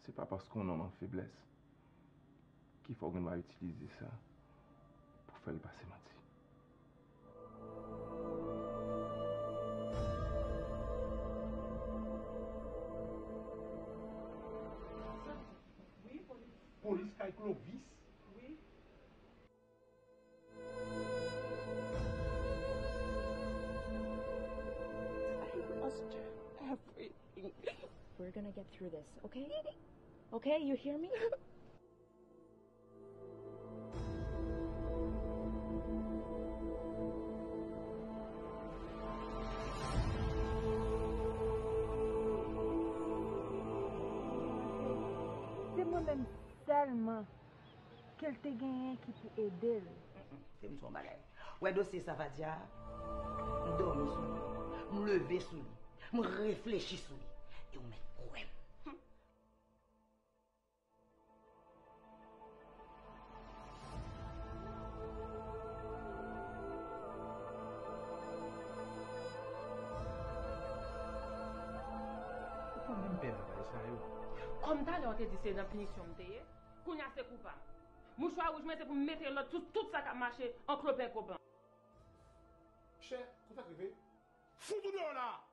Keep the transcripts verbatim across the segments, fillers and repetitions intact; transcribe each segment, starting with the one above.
c'est pas parce qu'on en a faiblesse qu'il faut qu'on va utiliser ça pour faire le passer menti. Oui, police. Police Kai Clovis. Oui. I lost everything. We're gonna get through this, okay? Okay, you hear me? C'est moi-même seulement qu'elle te gagné qui peut aider. C'est mon bagage. Ouais, dossier ça va dire. Je dormi sous lui. Je lever sous lui. Je réfléchis sous lui. Et on met problème. Comme t'as l'air de dire c'est dans punition de t'es, qu'on y a c'est coupable. Mouchoir rouge, mais c'est pour mettre l'autre tout, tout ça qui a marché en clopin copain. Cher, qu'on t'a arrivé? Fous-nous dehors là!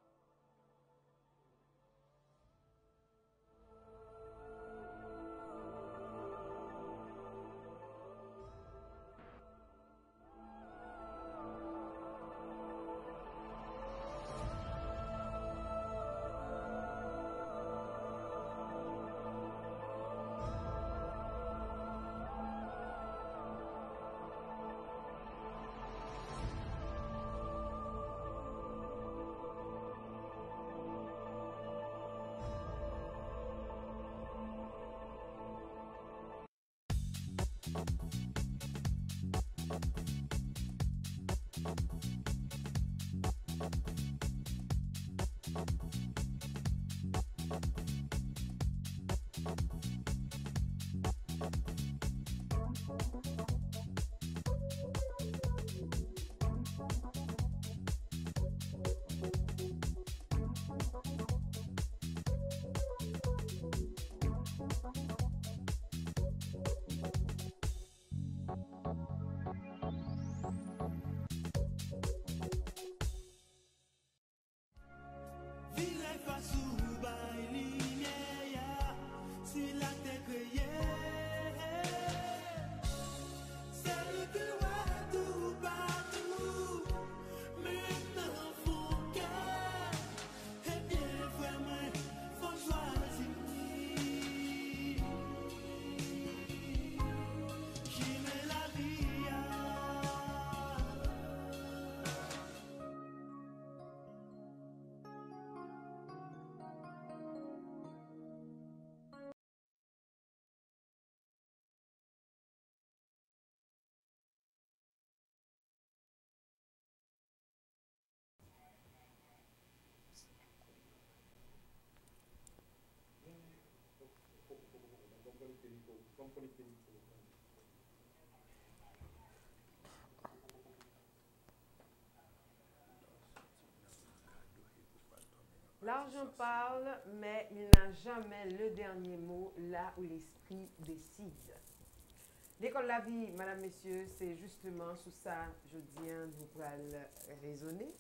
L'argent parle, mais il n'a jamais le dernier mot là où l'esprit décide. L'école de la vie, madame, messieurs, c'est justement sous ça, je dis, nous pourrons raisonner.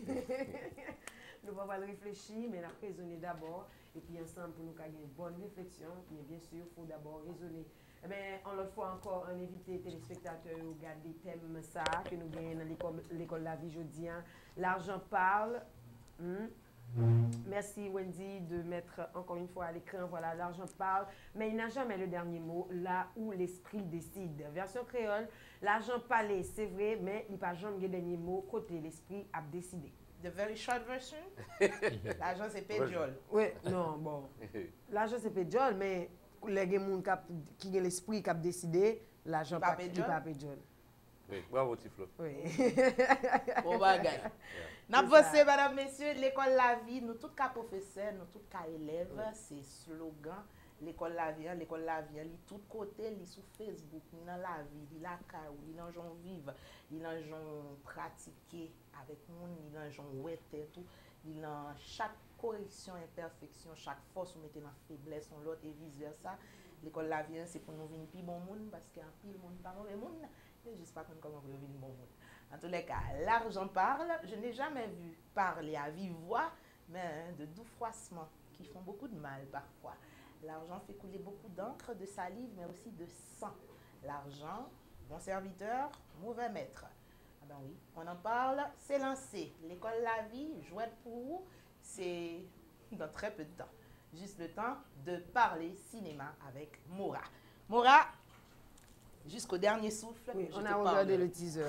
Nous pouvons réfléchir, mais nous raisonner d'abord, et puis ensemble, pour nous avoir une bonne réflexion, mais bien sûr, il faut d'abord raisonner. Eh bien, on l'autre fois encore, un invité téléspectateur au regarde des thèmes ça, que nous gagnons dans l'école de la vie, je dis, l'argent parle. Hmm? Merci Wendy de mettre encore une fois à l'écran, voilà, l'argent parle, mais il n'a jamais le dernier mot là où l'esprit décide. Version créole, l'argent parle, c'est vrai, mais il n'a pas jamais le dernier mot côté l'esprit a décidé. The very short version, l'argent c'est péjol. Oui, non, bon, l'argent c'est péjol, mais les gens qui ont l'esprit qui a décidé, l'argent pas péjol. Oui, bravo Tiflo. Oui. Bon bagay. N'avancez, madame, messieurs, l'école la vie, nous tous cas professeurs, nous tous cas élèves, oui. C'est slogan, l'école la vie, l'école la vie, li tout côté, li sur Facebook, li dans la vie, li la caille, li dans gens vivre, li dans gens pratiquer avec nous, li dans gens ouette tout, li dans chaque correction, imperfection, chaque fois, vous mettez dans faiblesse, on l'autre et vice-versa. L'école la vie, c'est pour nous venir plus bon monde, parce qu'il y a un pile monde, pas mauvais monde. Je ne sais pas comment vous venir bon monde. En tous les cas, l'argent parle. Je n'ai jamais vu parler à vive voix, mais de doux froissements qui font beaucoup de mal parfois. L'argent fait couler beaucoup d'encre, de salive, mais aussi de sang. L'argent, bon serviteur, mauvais maître. Ah ben oui, on en parle, c'est lancé. L'école La Vie, jouette pour vous, c'est dans très peu de temps. Juste le temps de parler cinéma avec Maura. Maura, jusqu'au dernier souffle. Oui, je on te a regardé parle. le teaser.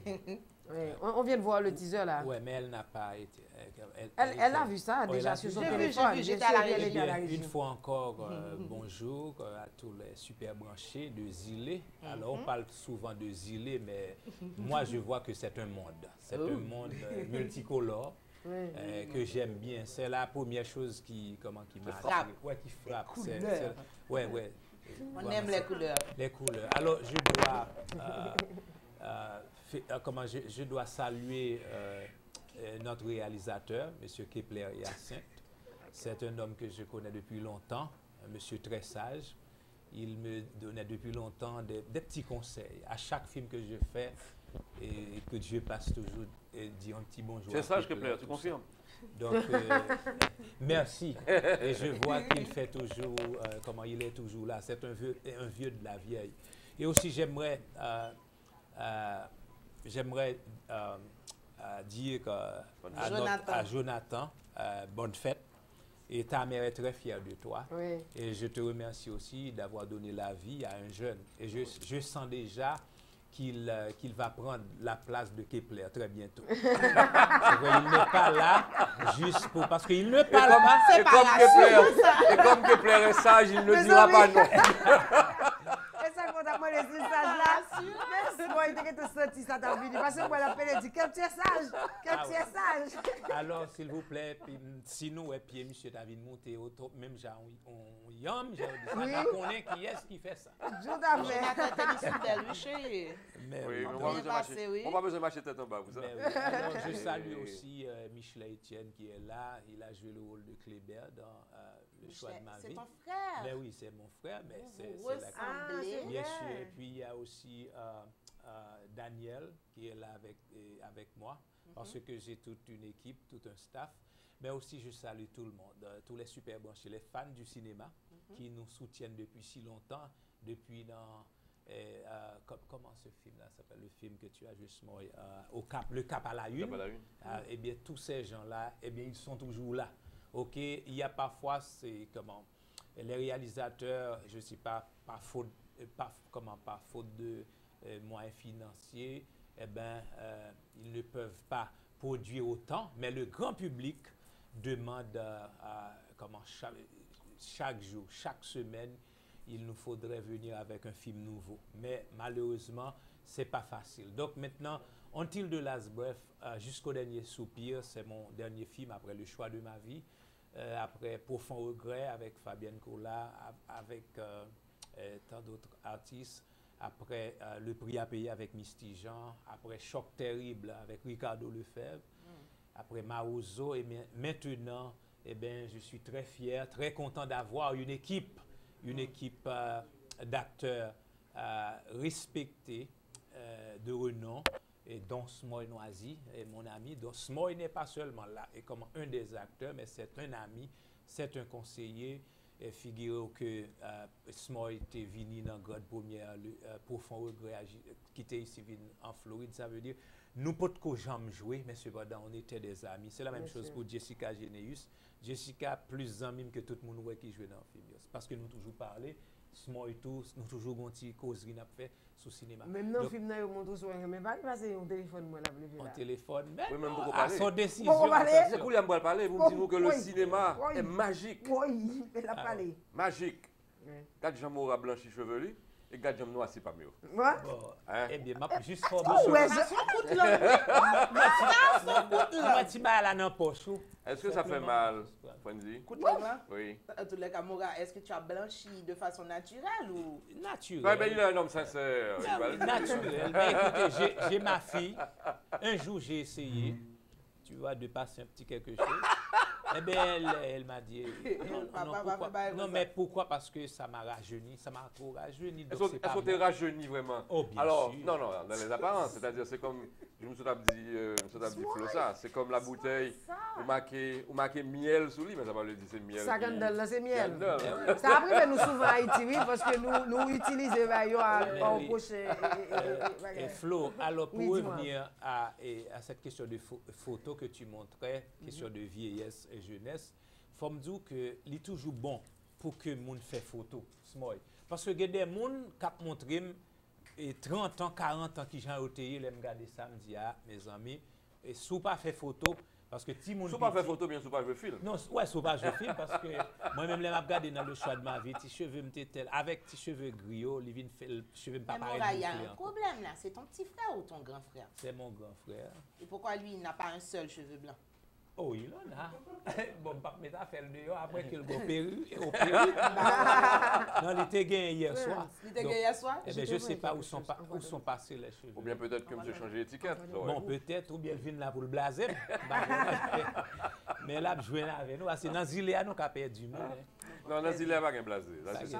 Oui, on, on vient de voir le teaser là. Ouais, mais elle n'a pas été. Elle, Elle, elle a vu ça Oh, déjà elle a sur vu son ça. J'ai vu, téléphone. j'ai vu, Bien j'étais sûr, à la elle régie. était à la Une régie. fois encore, euh, bonjour euh, à tous les super branchés de Zilé. Alors, on parle souvent de Zilé, mais moi, je vois que c'est un monde. C'est Oh. un monde euh, multicolore Oui. euh, que j'aime bien. C'est la première chose qui, comment, qui m'a frappe. attiré. Ouais, qui frappe. C'est- couleurs. c'est- Ouais, ouais. On Voilà, aime les c'est- couleurs. les couleurs. Alors, je dois, euh, euh, fait- euh, comment, je, je dois saluer euh, euh, notre réalisateur, M. Kepler Hyacinthe. C'est un homme que je connais depuis longtemps, un monsieur très sage. Il me donnait depuis longtemps des, des petits conseils. À chaque film que je fais, et que Dieu passe toujours et dit un petit bonjour. C'est à sage, Kepler, Kepler, tu tout confirmes? ça. Donc, euh, merci. Et je vois qu'il fait toujours, euh, comment il est toujours là. C'est un vieux, un vieux de la vieille. Et aussi, j'aimerais euh, euh, j'aimerais euh, euh, dire que, à, Jonathan. notre- à Jonathan, euh, bonne fête. Et ta mère est très fière de toi. Oui. Et je te remercie aussi d'avoir donné la vie à un jeune. Et je, je sens déjà qu'il euh, qu'il va prendre la place de Kepler très bientôt. C'est vrai, il n'est pas là juste pour... Parce qu'il ne parle pas. Et comme, Kepler, et comme Kepler est sage, il ne Mais dira non, pas mais- non. Et ça, quand t'as parlé de ce sage-là, merci, moi, il était que tu senti ça, t'as fini. Parce que moi, la peine, elle dit, quel tu es sage, quel Ah tu ouais. es sage. Alors, s'il vous plaît, puis, mm, si nous, et puis, monsieur David monter au top, même genre, on, on yam, j'ai dit ça, Oui. on connaît qui est-ce qui fait ça. Tout à fait. Jonathan, t'es fidèle, oui, chérie. Mais, Oui, mais oui, on donc, va besoin de passé, marcher. oui. On va besoin de marcher tête en bas, vous savez. mais oui. Alors, je salue Oui. aussi euh, Michelet Etienne qui est là. Il a joué le rôle de Kléber dans euh, Le choix de ma C'est vie. ton frère. Ben oui, c'est mon frère, mais Vous c'est vous c'est la- ressemblez. Bien Ouais. sûr. Et puis, il y a aussi euh, euh, Daniel qui est là avec, et avec moi, parce que j'ai toute une équipe, tout un staff. Mais aussi, je salue tout le monde, euh, tous les super branchés, les fans du cinéma qui nous soutiennent depuis si longtemps, depuis dans... euh, euh, com- comment ce film-là s'appelle, le film que tu as justement, euh, au cap, le Cap à la Une. Cap à la Une. Ah, eh bien, tous ces gens-là, eh bien, ils sont toujours là. OK? Il y a parfois, c'est comment, les réalisateurs, je ne sais pas, par faute, euh, par, comment, par faute de euh, moyens financiers, eh ben, euh, ils ne peuvent pas produire autant, mais le grand public demande euh, à, comment, chaque, chaque jour, chaque semaine, il nous faudrait venir avec un film nouveau. Mais malheureusement, ce n'est pas facile. Donc maintenant, Until the Last Breath, euh, jusqu'au dernier soupir, c'est mon dernier film après Le choix de ma vie. Euh, après Profond regret avec Fabienne Cola, a- avec euh, euh, tant d'autres artistes. Après euh, Le prix à payer avec Misty Jean. Après Choc terrible avec Ricardo Lefebvre. Après Maozo. Et bien, maintenant, eh ben, je suis très fier, très content d'avoir une équipe, une équipe euh, d'acteurs euh, respectés, euh, de renom, et dont Smoy Noisy est mon ami. Donc Smoy n'est pas seulement là et comme un des acteurs, mais c'est un ami, c'est un conseiller. Et figurez-vous que euh, Smoy était venu dans la grande première, le euh, profond regret, agi- qui était ici venu en Floride. Ça veut dire, nous ne pouvons jamais jouer, mais cependant, on était des amis. C'est la même Bien chose sûr. pour Jessica Généus. Jessica, plus amis que tout le monde ouais, qui joue dans le film. Parce que nous toujours parlé, Smoy et tout, nous toujours une petite causerie n'a fait sur le cinéma. Même dans le Donc, film, il montre sur un mais pas passer un téléphone, moi, là, en là. téléphone, mais Oui, même non, beaucoup à parler. son décision. Beaucoup parler. C'est attention. cool, il me parler. Vous me dites que le Oui. cinéma Oui. est magique. Oui, elle a Ah, parlé. Magique. Oui. Quatre jambes aura blanchi chevelu et quatre jambes noires, c'est pas mieux. Moi? Bon, Hein? eh bien, ma juste pour Oh, ouais, Ma je- son coûte là. Moi, tu m'as là dans la poche. ou? Est-ce que ça fait mal, Frenzy? Coûte là. Oui. En tous les cas, Maura, est-ce que tu as blanchi de façon naturelle ou... Naturel. Ouais, ben, il est un homme sincère. il va le dire. Naturel. Mais écoutez, j'ai- j'ai ma fille. Un jour, j'ai essayé, tu vois, de passer un petit quelque chose. Eh bien, elle, elle m'a dit. Non, non, Papa non, va pourquoi- faire bail non, comme mais ça. pourquoi? Parce que ça m'a rajeuni, ça m'a trop rajeuni. donc Est-ce c'est que pas est-ce que bon. t'es rajeuni vraiment? Oh, bien Alors, sûr. non, non, dans les apparences, c'est-à-dire, c'est comme, je me suis dit, euh, je me suis dit, Flo, ça, c'est comme la bouteille, ou marqué, ou marqué miel sous lui, mais ça va le dire, c'est miel. Ça, qui- quand là, c'est miel. Candle. Ça après, nous souvent à Haïti, oui, parce que nous, nous utilisons Vaillot à Mais à oui. prochain. Euh, et Flo, alors pour Oui, dis-moi. revenir à, et à cette question de pho- photo que tu montrais, question de vieillesse et jeunesse, il faut me dire que c'est toujours bon pour que les gens fassent photo. Small. Parce que il y a des gens qui montrent et trente ans, quarante ans qui ont été, les regarder ça, me disent, ah, mes amis, et si vous pas fait photo, parce que si mon Si pas fait photo, bien sûr, pas jouer film. non, ouais, c'est pas je film parce que moi-même, je regarde dans le choix de ma vie, tes cheveux me tel, avec tes cheveux griots, les vins fait, cheveux me pas Mais pareil. Mora, il y a bouclés un encore. problème là. C'est ton petit frère ou ton grand frère? C'est mon grand frère. Et pourquoi lui, il n'a pas un seul cheveu blanc? Oh, il en a. Bon, pas mettre à faire le dehors après qu'il go perru, au perru. Non, il était gagné hier soir. Il était Donc, gagné hier soir? Eh bien, je ne sais pas où sont, pas, où sont passés les cheveux. Ou bien peut-être que monsieur changer d'étiquette. Bon, peut-être, ou bien il vient là pour le blaser. Mais là, je joue avec nous. C'est dans Ziléa, nous avons perdu. Non, dans Ziléa, pas de blasé. Ça, c'est ça.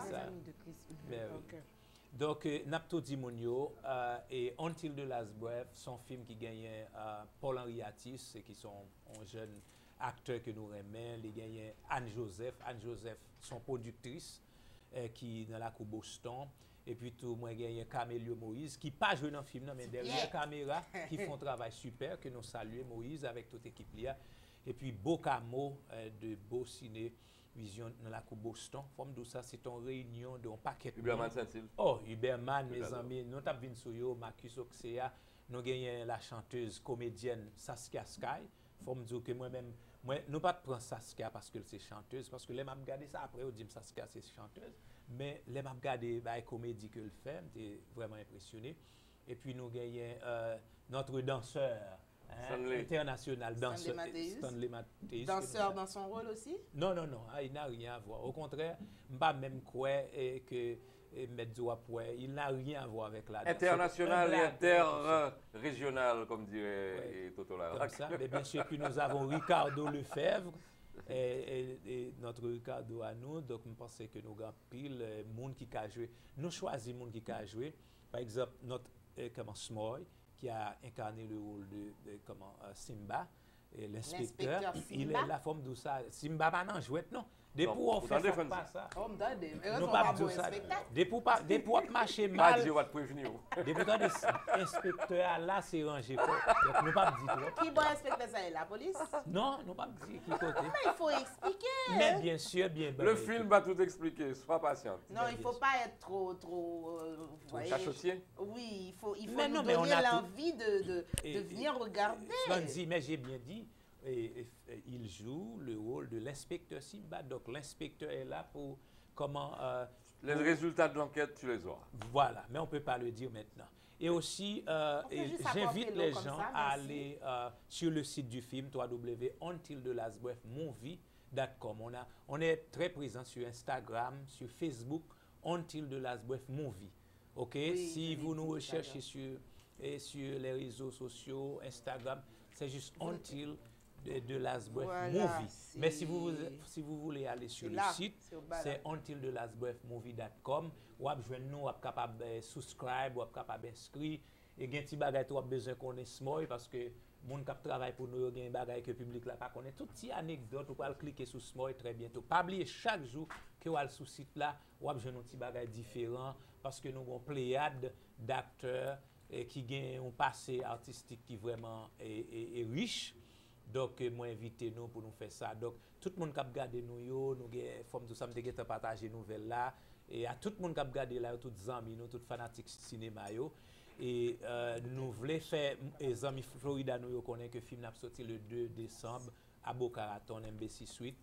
Ben oui. Donc, euh, Napto Dimonio euh, et Until the Last Breath sont films qui gagnent euh, Paul-Henri Atis, et qui sont un jeune acteur que nous aimons. Les gagnent Anne-Joseph. Anne-Joseph, son productrice, euh, qui dans la coupe Boston. Et puis, tout, moi, gagne Camélio Moïse, qui pas joué dans le film, non, mais derrière la caméra, qui font un travail super, que nous saluons Moïse avec toute l'équipe là. Et puis, Bocamo euh, de Beau Ciné Vision dans la coupe Boston. Forme de ça, c'est une réunion d'un paquet de Huberman monde. Saint-Île. Oh, Huberman, mes J'adore. amis, nous avons vu sur yo, Marcus Oxea, nous avons la chanteuse comédienne Saskia Sky. Forme dire que moi-même, moi, nous pas prendre Saskia parce que c'est chanteuse, parce que les m'a regardé ça après, on dit Saskia c'est chanteuse, mais les m'a regardé la comédie que le fait, j'étais vraiment impressionné. Et puis nous gagnons euh, notre danseur. Hein, Stanley. international, danseur. Stanley Matthews. Stanley Matthews. Danseur dans son rôle aussi? Non, non, non, ah, il n'a rien à voir. Au contraire, je ne pas même quoi et que Medzoa Pouet, il n'a rien à voir avec la danse. International et Un blague, interrégional, comme dirait Toto comme Larac. ça. Mais bien sûr, puis nous avons Ricardo Lefebvre, et, et- et notre Ricardo à nous. Donc, je pense que nous avons pile euh, monde qui a joué. Nous choisissons monde qui a joué. Par exemple, notre euh, comment, Smoy, qui a incarné le rôle de, de, comment, euh, Simba, et l'inspecteur. L'inspecteur Il Simba? est la forme de ça. Simba, pas non, jouette, non. Des Non, pour on vous fait en ça, défendez. pas ça. Oh, me donne des. Mais Nous raison, pas pas dire bon ça. spectacle. Des pour pas, des pour marcher Pas mal. dire, on va te prévenir. Des pour des inspecteurs là, c'est rangé. quoi. Donc, nous pas dire trop. Qui bon inspecteur ça est la police? Non, nous pas dire qui côté. Mais il faut expliquer. Mais bien sûr, bien Le film va tout expliquer, sois patient. Non, il ne faut pas être trop, trop, euh, vous voyez. Cachotier? Oui, il faut, il faut Mais nous non, mais on donner a tout- l'envie de, de, Et- de venir regarder. Franzi, mais j'ai bien dit, et- et- et il joue le rôle de l'inspecteur Simba. Donc l'inspecteur est là pour comment. euh, Les pour- résultats de l'enquête, tu les auras. Voilà, mais on ne peut pas le dire maintenant. Et aussi, euh, On peut et juste j'invite apporter l'eau les comme gens ça, à merci. aller euh, sur le site du film w w w point until the last breath movie dot com. On, a, on est très présent sur Instagram, sur Facebook, Until the Last Breath Movie. OK? Oui, Si je vous l'ai nous dit tout à recherchez sur, et sur les réseaux sociaux, Instagram, c'est juste Until the, the Last Breath Voilà, Movie. Mais si vous, c'est- si vous voulez aller sur C'est le là, site, c'est au bas, là. c'est until the last breath movie dot com. Ou ap jwenn nous, ou ap capable euh, subscribe, ou ap capable inscrit. Et gen ti bagay tou ap besoin connaît Smoy parce que moun kap travail pour nous, gen bagay que public la pas connaît. Tout petit anecdote, ou pas cliquer sur Smoy très bientôt. Pas oublier chaque jour que ou al sous site là, ou ap jwenn un petit bagay différent parce que nous avons pléiade d'acteurs eh, qui ont un passé artistique qui vraiment est, est- est riche. Donc, euh, moi, invitez nous pour nous faire ça. Donc, tout le monde qui a regardé nous, yo, nous avons tout ça, nous avons partagé nouvelles là. Et à tout le monde qui a regardé là, tous les amis, nous, tous les fanatiques cinéma. Yo. Et euh, nous voulons faire, les amis Florida, nous connaissons que le film a sorti le deux décembre à Boca Raton, M B C Suite.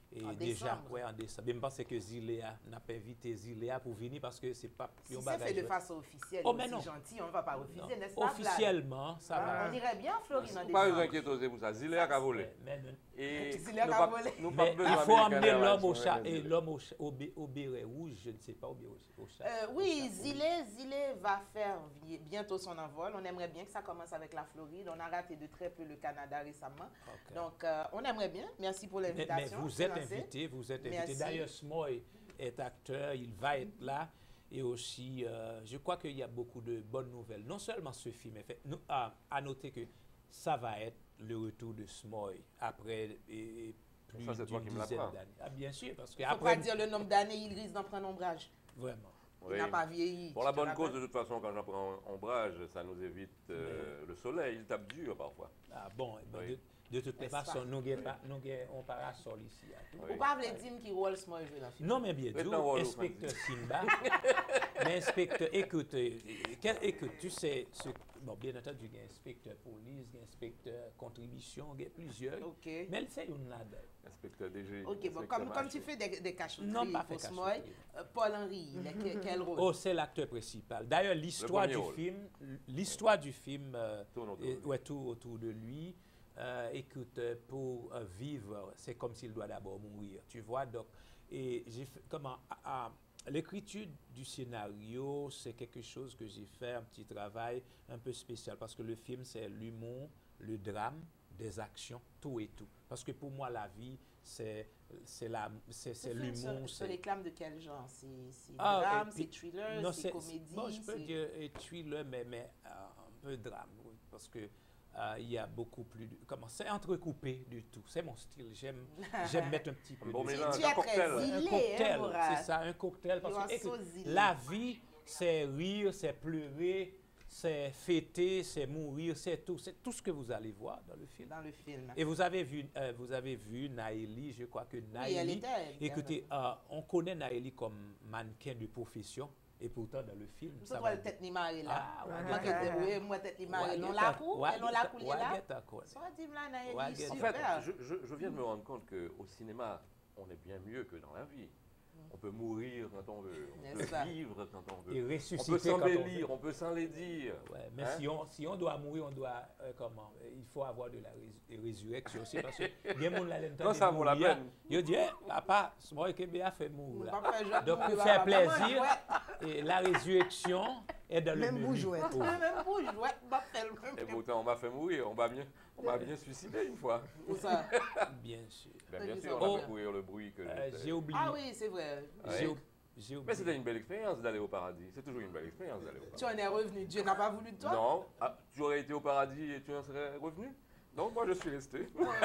Et En déjà, décembre. ouais, en décembre. Je pense que Zilea n'a pas invité Zilea pour venir parce que c'est pas Si un c'est bagage, fait de ouais. façon officielle, Oh, mais aussi non. gentil, on ne va pas refuser, Non. n'est-ce pas, Vlad? Officiellement, ça Ah, va. On irait bien, Florine, en Pas vous décembre. inquiétez pour ça. Zilea a volé. Mais, mais- Et Zilea nous a pas- volé. nous pas mais besoin il faut d'American emmener Airlines l'homme au pour chat venir. et l'homme au, cha- au, bé- au béret rouge, je ne sais pas, au béret au chat. Euh, oui, Zilé, Zilé va faire vi- bientôt son envol. On aimerait bien que ça commence avec la Floride. On a raté de très peu le Canada récemment. Ok. Donc, euh, on aimerait bien. Merci pour Mais, mais l'invitation. vous c'est êtes lancé. invité, vous êtes invité. Merci. D'ailleurs, Smoy est acteur, il va être là. Et aussi, euh, je crois qu'il y a beaucoup de bonnes nouvelles. Non seulement ce film est fait, nous, à, à noter que ça va être le retour de Smoy après et, plus Ça, c'est toi d'une qui me dizaine l'apprends. d'années. Ah, bien sûr, parce que Il ne faut après, pas dire le nombre d'années, il risque d'en prendre ombrage. vraiment. Il n'a pas vieilli. Pour la tu te bonne cause, rappelles? de toute façon, quand j'apprends ombrage, ça nous évite euh, le soleil. Il tape dur parfois. Ah bon, eh ben, Oui. de, de toutes les N'est-ce pas? façons, nous avons un parasol ici. À tout. Oui. Ou pas les dîmes qui roulent ce jouer dans le film. Non, mais bien Maintenant, sûr, Wallo, inspecteur Simba. Mais inspecteur, écoute, euh, quel- écoute, tu sais, ce- bon, bien entendu, il y a inspecteur police, il y a inspecteur contribution, il y a plusieurs. Ok. Mais elle fait une là Inspecteur D G. Ok, bon, comme, comme tu fais des, des cachotteries Non, pas pour fait Smoy, cachotterie. euh, Paul-Henri, il a que- quel rôle? Oh, c'est l'acteur principal. D'ailleurs, l'histoire premier du rôle. film, l'histoire du film, euh, Tourne autour est- de lui. ouais, tout autour de lui. Euh, écoute, euh, pour euh, vivre, c'est comme s'il doit d'abord mourir, tu vois. Donc, et j'ai fait comment à- à- l'écriture du scénario, c'est quelque chose que j'ai fait un petit travail un peu spécial parce que le film, c'est l'humour, le drame, des actions, tout et tout. Parce que pour moi, la vie, c'est c'est la c'est c'est Ce film se- l'humour, se c'est réclame de quel genre? C'est c'est Ah, drame, et puis- c'est thriller, non, c'est comédie? Bon, je peux c'est- dire et thriller, mais, mais euh, un peu drame, oui, parce que euh, il y a beaucoup plus. De, comment c'est entrecoupé du tout. C'est mon style. J'aime j'aime mettre un petit peu. bon de- mélange, Tu es un très cocktail. zilé, un hein, cocktail, Mourad? c'est ça, un cocktail. Parce You are que écoute, so zilé. la vie, c'est rire, c'est pleurer, c'est fêter, c'est mourir, c'est tout. C'est tout ce que vous allez voir dans le film. Dans le film. Et vous avez vu, euh, vous avez vu Naëli, je crois que Oui, elle Naëli. était. elle était Écoutez, euh, on connaît Naëli comme mannequin de profession, et pourtant dans le film, Nous ça sommes va. le tête ni marée là. Ah, ouais, Moi, ouais. que- oui, moi, tête ni marée. Ouais, Non, get la a- cou, ouais, et non, get la a- coulée ouais, là. get a call. Soit dit, là, Naëli, Ouais, get a- En super. fait, je, je- je viens de me rendre compte qu'au cinéma, on est bien mieux que dans la vie. On peut mourir quand on veut, on N'est-ce pas? peut vivre quand on veut. Et On ressusciter peut quand on s'embellir, veut. on peut s'en les dire. Ouais, mais Hein? si, on, si on doit mourir, on doit, euh, comment, euh, il faut avoir de la rés- résurrection aussi, parce que bien mon la Non, ça vaut la peine. Il dit, eh, papa, c'est moi qui bien fait mourir. Papa, là. je- Donc, oui, pour bah, faire bah, bah, plaisir, ouais. et la résurrection est dans le Même menu. bourgeois. Oh. Même bouge, ouais, bah, fais le même. Et pourtant, on m'a fait mourir. On m'a bien, on m'a bien suicidé une fois. Où ça? Bien sûr. Ben, bien Oui, sûr, ça on va. a fait courir le bruit que Euh, j'étais. j'ai oublié. Ah oui, c'est vrai. J'ai Ouais. ou- j'ai Mais oublié. c'était une belle expérience d'aller au paradis. C'est toujours une belle expérience d'aller au Tu paradis. en es revenu. Dieu n'a pas voulu de toi? Non, ah, tu aurais été au paradis et tu en serais revenu. Donc moi, je suis resté.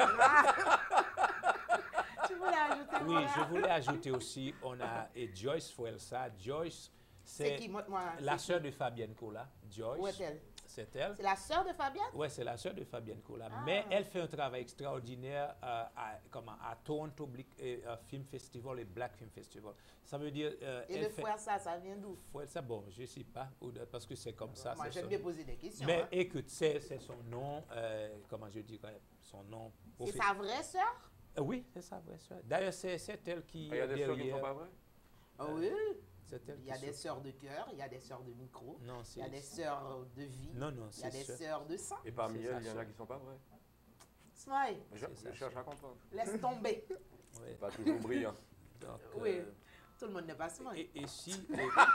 Tu voulais ajouter Oui, Mourad? je voulais ajouter aussi, on a et Joyce Fuelsa. Joyce, C'est c'est qui? Moi, moi, la c'est sœur de Fabienne Cola. qui? Où Joyce, est-elle? c'est elle. C'est la sœur de Fabienne? Oui, c'est la sœur de Fabienne Cola. Ah. Mais elle fait un travail extraordinaire euh, à, comment, à Toronto Blick- euh, euh, Film Festival et Black Film Festival. Ça veut dire. euh, Et elle le fait, frère, ça, ça vient d'où? Fuelsa, bon, je ne sais pas, ou de- parce que c'est comme ça. Moi, c'est j'aime son bien nom. poser des questions. Mais hein. écoute, c'est c'est son nom, euh, comment je dirais, son nom. C'est profi- sa vraie sœur? Euh, oui, c'est sa vraie sœur. D'ailleurs, c'est c'est elle qui. Il y a des est sœurs qui ne sont derrière- pas vraies. Ah oui. C'est elle Il y a qui des s'occupe- sœurs de cœur, il y a des sœurs de micro, Non, il c'est. y a des sœurs de vie, Non, non, il y a c'est des sœur. sœurs de sang. Et parmi C'est elles, sa il y en a sœur. qui ne sont pas vraies. Smile, Je, C'est je ça, cherche c'est- à comprendre. laisse tomber. Oui. Pas toujours brillant. Donc, Oui, euh, tout le monde n'est pas smile. et, et si.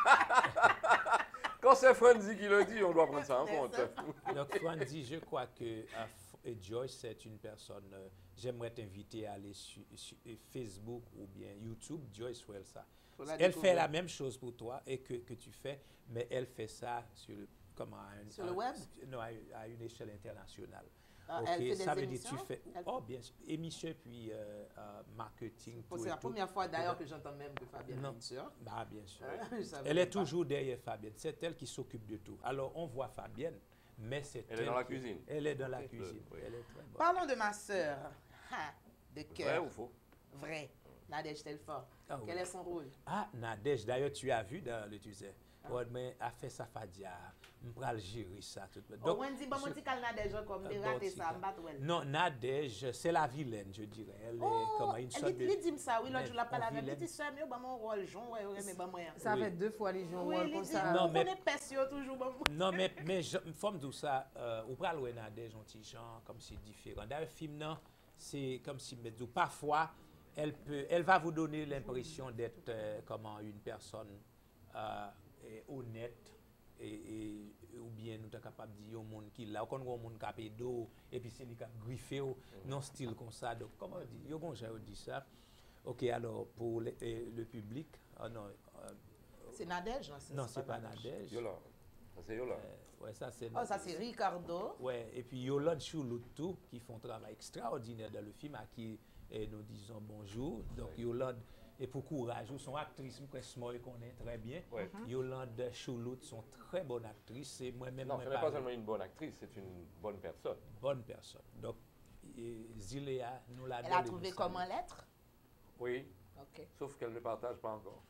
Quand c'est Franzi qui le dit, on doit prendre ça en C'est compte. ça. Donc, Franzi, je crois que euh, F- et Joyce, c'est une personne. euh, J'aimerais t'inviter à aller sur, sur Facebook ou bien YouTube, Joyce Fuelsa. Faut la Elle fait découvrir. la même chose pour toi et que, que tu fais, mais elle fait ça sur le, comment, à un- Sur le à- web? Non, à, une- à une échelle internationale. Ah, Ok, elle fait des ça veut dire émissions? tu fais. Elle- Oh, bien sûr. Émission, puis euh, euh, marketing. Bon, tout c'est et la tout. première fois d'ailleurs que j'entends même que Fabienne Non. a une sœur. Bah, bien sûr. Hein, je savais Elle est même pas. toujours derrière Fabienne. C'est elle qui s'occupe de tout. Alors, on voit Fabienne, mais c'est Elle est dans la qui- cuisine. Elle est dans la Ok. cuisine. Oui. Elle est très bonne. Parlons de ma sœur. Ha, de Vrai cœur. ou faux? Vrai. Nadège Telfort. Ah oui. Quel est son rôle? Ah, Nadège, d'ailleurs, tu as vu dans le teaser. Ouais, mais a fait ça Fadia, je vais gérer ça tout. Donc, on dit, bon, on dit qu'elle Nadège comme de rater ça, je non, Nadège, c'est la vilaine, je dirais. Elle oh, est comme une sorte de... Elle dit ça, oui, l'autre jour, la parle avec vilaine. elle, dit ça, mais bon, mon rôle, Jean, ouais, ouais, mais bon, moi. Ça Oui. fait deux fois les gens Oui, rôle il comme dit, ça. Non, on mais- connaît personne toujours, bon. Non, mais, mais je forme tout ça, euh, ou pral ouais Nadège, un petit genre, comme c'est différent. Dans le film, non, c'est comme si, mais parfois, elle, peut, elle va vous donner l'impression d'être euh, comment une personne euh, et honnête, et, et, ou bien nous sommes capables de dire au monde qui là, quand on a un monde qui a pédo, et puis c'est lui qui a griffé, non style comme ça. Donc, comment on dit, yo bon, j'ai dit ça. Ok, alors, pour le, euh, le public, ah non, euh, C'est Nadège, non? non, c'est pas Nadège. Yola. Ça, c'est Yola. Euh, ouais, ça c'est Oh, ça, c'est Ricardo. Ouais, et puis Yolande Chouloutou qui font un travail extraordinaire dans le film, à qui eh, nous disons bonjour. Donc Yolande, et pour courage, sont actrices, moi, Smoy connaît très bien. Ouais. Yolande Choulout sont très bonnes actrices. Et moi-même, Non, moi, ce n'est pas parle- seulement une bonne actrice, c'est une bonne personne. bonne personne. Donc, et Zilea nous l'a Elle a trouvé comment l'être? Oui, Ok. sauf qu'elle ne partage pas encore.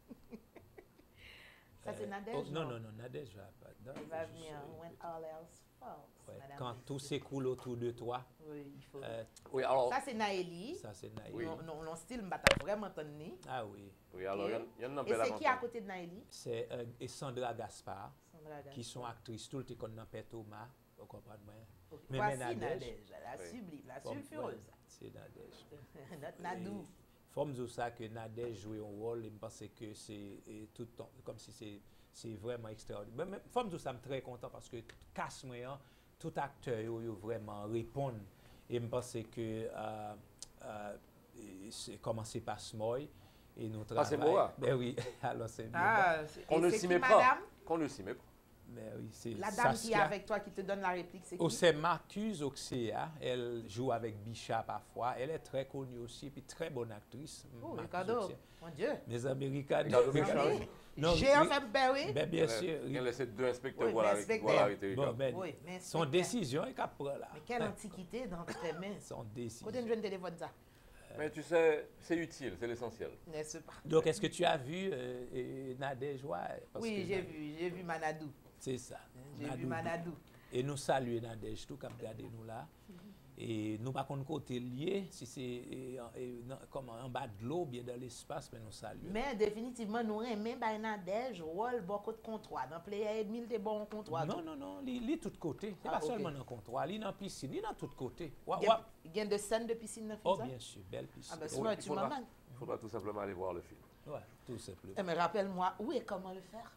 Ça, c'est Nadège? Oh, non, non, non, Nadège va pas. Non, Il va je venir sais- when all else falls. ouais, madame. quand tout s'écoule autour de toi, Oui, il faut. euh, Oui, alors, Ça, c'est Naëli. ça c'est Naïf. Oui. Non, non, non, style, je ne vraiment entendu. Ah oui, oui, alors, il y a- il y a un Et bel c'est qui à avantage. côté de Naëli? c'est euh, et Sandra Gaspard, Sandra qui sont actrices tout le temps qu'on appelle Thomas, vous comprenez moi? Ok. Mais Voici Nadège. Nadège, la Oui. sublime, la Forme- sulfureuse. ouais, c'est Nadège. Notre Nadou. Forme de ça que Nadège joue un rôle, et je pense que c'est et tout le temps, comme si c'est c'est vraiment extraordinaire. Mais forme de ça, je suis très content parce que casse moi, hein, tout acteur yo, yo vraiment répondent. Et je pense que euh, euh, et c'est commencé par Smoy et nous Ah, c'est travaillons- Moa. Ben oui, alors c'est bien. Ah, Qu'on et ne c'est s'y qui, met pas. madame? Qu'on ne s'y met pas. Mais oui, c'est La dame qui est Saskia. avec toi, qui te donne la réplique, c'est Oh, qui? c'est Marcuse Oxea. Elle joue avec Bichat parfois. Elle est très connue aussi, puis très bonne actrice. Oh, Marcuse Ricardo, Oxea. mon Dieu. Les Américains. Ricardo Ricardo- Bichat. Non, J'ai oui, enfin, ben oui. ben, bien sûr. Il a laissé deux inspecteurs Oui, pour mais l'arrêter- inspecteur. pour l'arrêter. Bon, Ricardo. ben, Oui, mais son c'est- décision est qu'après là. Mais quelle antiquité dans tes mains. Son décision. Côté de jeune téléphone, ça. Mais tu sais, c'est utile, c'est l'essentiel. N'est-ce pas? Donc, est-ce que tu as vu euh, euh, Nadège ouais, parce Oui, que j'ai Nad- vu, j'ai vu Manadou. C'est ça. J'ai vu Nadou. Manadou. Et nous saluons Nadège, tout comme regardez nous là. Et nous, par contre, côté lié, si c'est euh, euh, non, comme en bas de l'eau, bien dans l'espace, mais nous saluons. Mais définitivement, nous aimons bien Nadège, rôle beaucoup de comptoir. Dans Player Edmil, t'es bon en comptoir. Non, non, non, il est tout côté. C'est Ah, pas ok. seulement dans le comptoir, il est dans la piscine, il est dans tout côté. Ouais, Il y ouais. a- il y a de scènes de piscine dans le film, Oh, ça? bien sûr, belle piscine. Ah ben, Oui, sinon, il tu faudra- m'emmènes. Il faudra tout simplement aller voir le film. Ouais, tout simplement. Eh, mais rappelle-moi, où et comment le faire?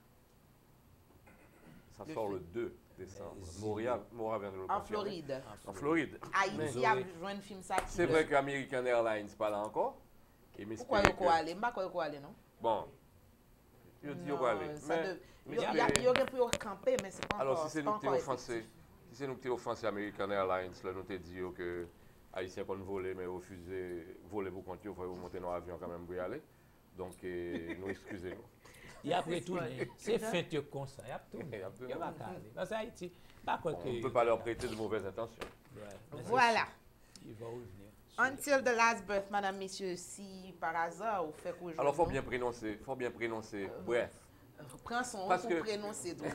Ça Le sort film. le deux décembre. Euh, Moria, Moria vient de le En confirmer. Floride. En Floride. Haïti Mais- a besoin de film ça. qui- C'est vrai qu'American Airlines pas là encore. Et Pourquoi m'espérer il faut que- aller? Je ne sais pas pourquoi il faut aller, non? Bon, je dis Non, où aller. ça Mais, de- mais Il y a- espérer- il y aurait pu camper, mais c'est pas Alors, encore. si c'est pas nous qui t'es encore offensé, effectif. si c'est nous qui t'es offensé American Airlines, là, nous t'es dit oh, que Haïtiens qu'on volait, mais refusé, voler pour compter, il faut monter dans l'avion quand même pour y aller. Donc, eh, nous excusez-nous. Et après tout, Ouais. c'est fait que comme ça, il y a tout. Il y a tout. Il y a pas qu'à aller. Parce que Haïti, pas quoi que. On ne peut pas leur prêter de mauvaises intentions. Ouais, mais c'est Voilà. sûr, il va revenir. Until the last breath, madame, messieurs, si par hasard, vous faites qu'aujourd'hui. Alors, il faut bien prononcer, faut bien prononcer. Bref. Prends son Parce pour que- prononcer. tout.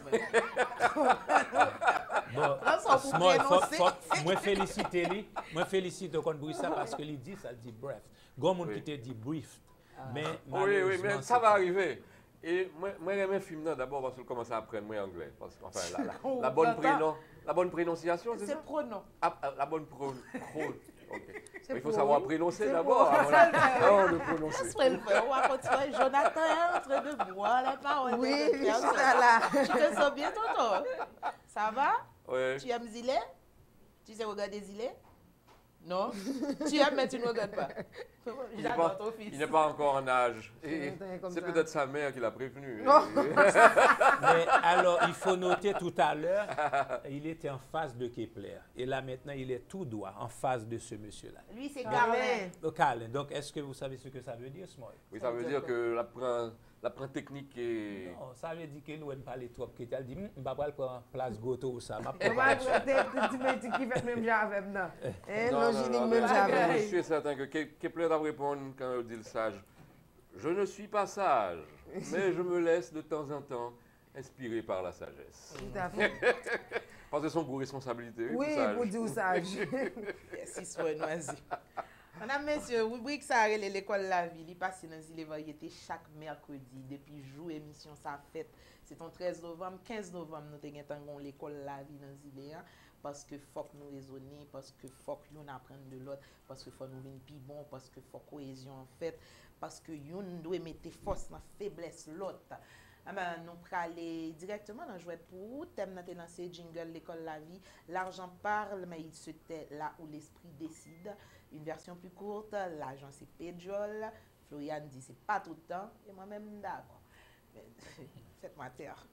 Bon, Prends son pour moi, faut- prononcer. faut- moi féliciter lui, moi félicite quand bruit ça parce que il dit ça dit bref. Grand monde Oui. qui te dit brief. Mais Oui, oui, malheureusement, mais c'est ça va pas- arriver. Et moi, moi j'aime un film là, d'abord parce que je commence à apprendre moi anglais. Parce que, enfin, la, la- Oh, la bonne papa. prénom, la bonne prononciation, c'est C'est ça? pronom. Ah, ah, la bonne pro, pro- ok. C'est Il faut pro, savoir oui. prononcer C'est d'abord pro. avant, Ça, le- avant de Ça prononcer. serait le faire. On va continuer. Jonathan est en train de boire la parole. Oui, de oui, Pierre. je suis là. Tu te sens bien, tonton? Ça va? Ouais. Tu aimes Zilé? Tu sais regarder Zilé? Non? Tu aimes, mais tu ne regardes pas. Il n'est J'adore pas, ton fils. il n'est pas encore en âge. Et Jonathan est comme c'est ça. peut-être sa mère qui l'a prévenu. Non. Mais alors, il faut noter tout à l'heure, il était en face de Kepler. Et là, maintenant, il est tout droit en face de ce monsieur-là. Lui, c'est Carlin. Carlin. Donc, Carlin, donc, est-ce que vous savez ce que ça veut dire, Small? Oui, ça veut dire que la, prin- la prend technique et... Non, ça veut dire que nous, on parle trop. Que tu as dit, on va pas prendre place goto ou ça. On va prendre petit petit qui fait même avec nous. Eh, Non, non, non, j'ai non, dit mais même je avec. suis certain que Ke- Kepler va répondre quand il dit le sage. Je ne suis pas sage, mais je me laisse de temps en temps inspiré par la sagesse. Tout à fait. Parce que son goût responsabilité. Oui, tout sage. pour dire sage. Merci, sois noisy. Madame, messieurs, rubrique ça relève l'école La Vie. Il passe dans les variétés chaque mercredi. Depuis jour émission ça fait. C'est ton treize novembre, quinze novembre, nous avons l'école La Vie dans Zilé. Parce que faut que nous raisonner, parce que faut que nous apprendre de l'autre, parce que faut nous venir plus bon, parce que faut cohésion en fait, parce que nous doit mettre force dans faiblesse l'autre. Ah ben, nous allons aller directement dans Jouet pour vous. Thème dans lancé jingle l'école La Vie. L'argent parle, mais il se tait là où l'esprit décide. Une version plus courte, l'argent c'est péjol. Florian dit c'est pas tout le temps. Et moi-même d'accord. Faites-moi taire.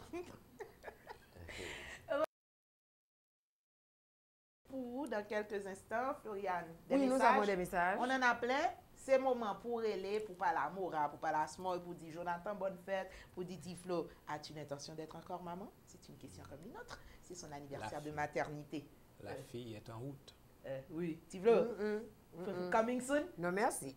Pour vous, dans quelques instants, Florian, des Oui, nous messages. avons des messages. On en a plein. C'est moment pour aller, pour parler à Mora, pour parler à Small, pour dire Jonathan, bonne fête, pour dire Tiflo, as-tu l'intention d'être encore maman? C'est une question comme une autre. C'est son anniversaire de maternité. La Euh, fille est en route. euh, oui, Tiflo, Mm, mm, mm, coming soon? Non, merci.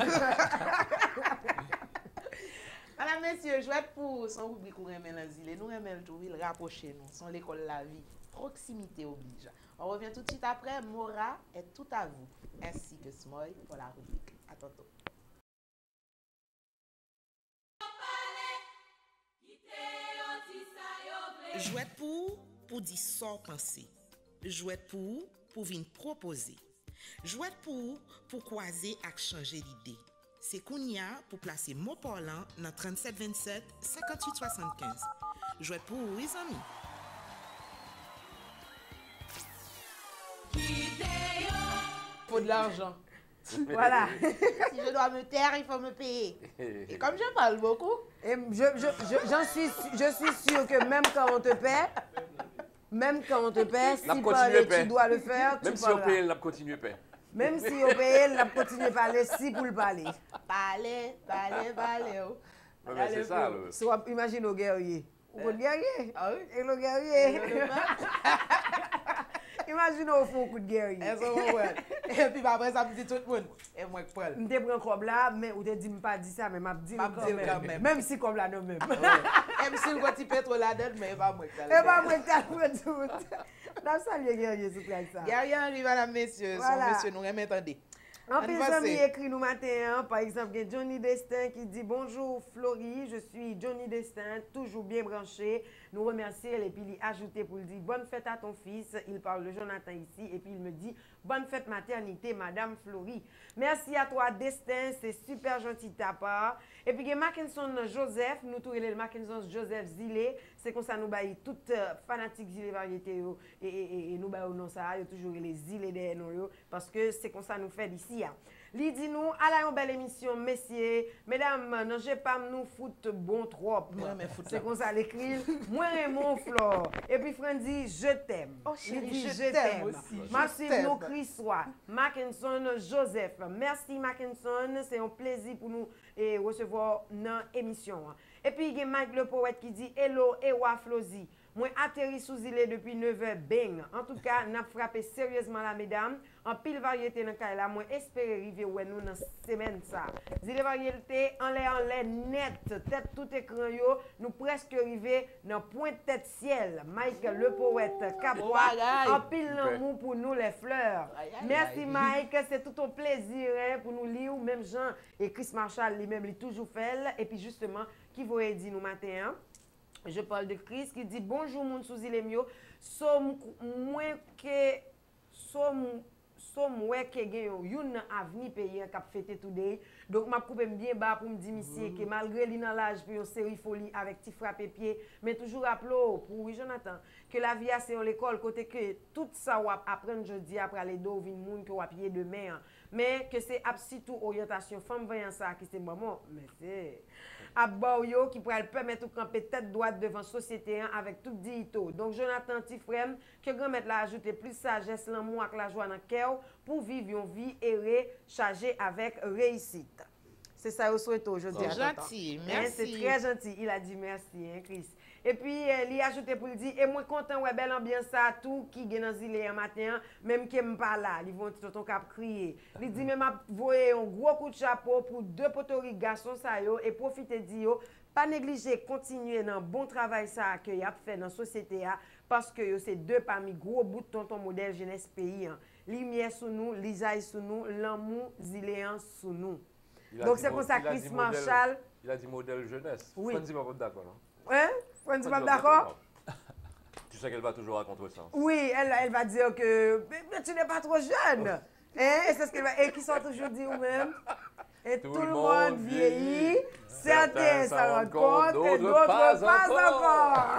Madame, messieurs, jouet pour son rubrique ou remet dans Zile. Nous remet le tout, il rapproche nous. Son l'école La Vie. Proximité oblige. On revient tout de suite après. Mora est tout à vous, ainsi que Smoy pour la rubrique. À tantôt. Jouet pour, pour dire sans penser. Jouet pour, pour venir proposer. Jouet pour, pour croiser et changer l'idée. C'est Kounia pour placer mot parlant dans trente-sept vingt-sept cinquante-huit soixante-quinze. Jouet pour, les amis. Faut de l'argent. Voilà. Si je dois me taire, il faut me payer. Et comme je parle beaucoup, Et je, je, je, j'en suis, su- je suis sûre que même quand on te paie, même quand on te paie, La si continue parler, paie. tu dois le faire, Même tu si on parleras. paye, on continue à payer. Même si on paye, on continue à parler si pour le parler. parler, parler, parler. oh. Ouais, mais c'est ça, le- Soit, imagine au guerrier. Ou le guerrier. Ah oui? Et le guerrier. Imagine au fond coup de guerrier. Elles sont ouais. Et puis après ça me dit tout le monde. Et moi qui parle. Je te prends comme là, mais ou te dit pas dit ça, mais m'a dit M'a quand dit même. quand même. Même si comme là non même. Même si le petit pétro là-dedans, mais pas moi qui Et pas moi qui t'apprends tout. Dans ça, le guerrier, s'il vous plaît, ça. Guerrier arrive, madame, messieurs. Voilà. Son monsieur, nous remettendez. En plus, Anniversaire. amis écrit nous matin, hein, par exemple, il y a Johnny Destin qui dit bonjour Florie, je suis Johnny Destin, toujours bien branché. Nous remercions et puis il ajouté pour lui dire bonne fête à ton fils. Il parle de Jonathan ici et puis il me dit bonne fête maternité, Madame Florie. Merci à toi Destin, c'est super gentil de ta part. Et puis il y a Mackinson Joseph, nous tous le Mackinson Joseph Zilé, c'est comme ça nous baillons toutes euh, fanatiques Zilé variété yo, et, et, et, et nous baillons non ça, yo toujours les Zilé derrière nous yo, parce que c'est comme ça nous fait d'ici. Hein. Li dit nous, à la une belle émission, messieurs, mesdames, non j'ai pas nous foot bon trop. Moi, mais foot C'est là. comme ça l'écrit. Moi Raymond Flore. Et puis Fran dit je t'aime. Oh, Il chérie, dit je t'aime aussi. Je Merci t'aime. nous Chrisois. Mackinson Joseph. Merci Mackinson, c'est un plaisir pour nous et recevoir dans l'émission. Et puis il y a Mike le poète qui dit hello Ewa Flozi. Moi atterri sous île depuis neuf heures bang. En tout cas, n'a frappé sérieusement la mesdames. En pile variété dans cas là, moi espérer arriver ouais nous dans semaine ça. Zile variété en l'air en l'air net, tête tout écran yo, nous presque arrivé dans point tête ciel. Mike le poète Capois, bagaille. en pile l'amour pour nous les fleurs. Aïe, aïe, Merci aïe. Mike, c'est tout un plaisir hein, pour nous lire même Jean et Chris Marshall lui-même il toujours fait et puis justement qui vous dit nous matin hein? Je parle de Chris qui dit bonjour mon sous les mieux. Somme moins que somme somme ouais que gen yon avenir pays cap fêter today. Donc m'a coupé bien bas pour me dire monsieur que malgré li dans l'âge puis une série folie avec petit frappé pied mais toujours rappelons pour oui Jonathan que la vie c'est en l'école côté que tout ça ou apprendre jeudi après les deux vinn moun que ou pied demain hein. Mais que c'est surtout orientation femme voyant ça qui c'est maman mais c'est à yo qui pourrait permettre de camper tête droite devant société hein, avec tout dito. Donc Jonathan Tifrem que grand-mère l'a ajouté plus sagesse l'amour avec la joie dans cœur pour vivre une vie errée chargée avec réussite. C'est ça, au souhaite aujourd'hui. C'est gentil, Hein, merci. C'est très gentil. Il a dit merci, hein, Chris. Et puis, euh, il a ajouté pour le dire, et moi content, ouais, belle ambiance, ça, tout qui est dans zile un matin, même qui n'est pas là, ils vont tout cap crier. Il dit, même, voyez un gros coup de chapeau pour deux poteries garçons, ça, yo, et profitez d'y, pas négliger, continuer dans le bon travail, ça, que y a fait dans la société, parce que c'est deux parmi gros bouts de tonton modèle jeunesse pays. Hein. Lumière sous nous, Lisaï sous nous, l'amour ziléan sous nous. Donc, c'est pour ça que Chris Marshall. Il a dit modèle jeunesse. Oui. Franzi va pas d'accord, non? Hein? Franzi va d'accord? Tu sais qu'elle va toujours raconter ça. Oui, elle, elle va dire que mais, mais tu n'es pas trop jeune. Hein? Et c'est ce qu'elle va. Et qui sont toujours dit ou même. Et tout, tout le monde vieillit. Certains s'en rendent compte et d'autres pas, pas encore.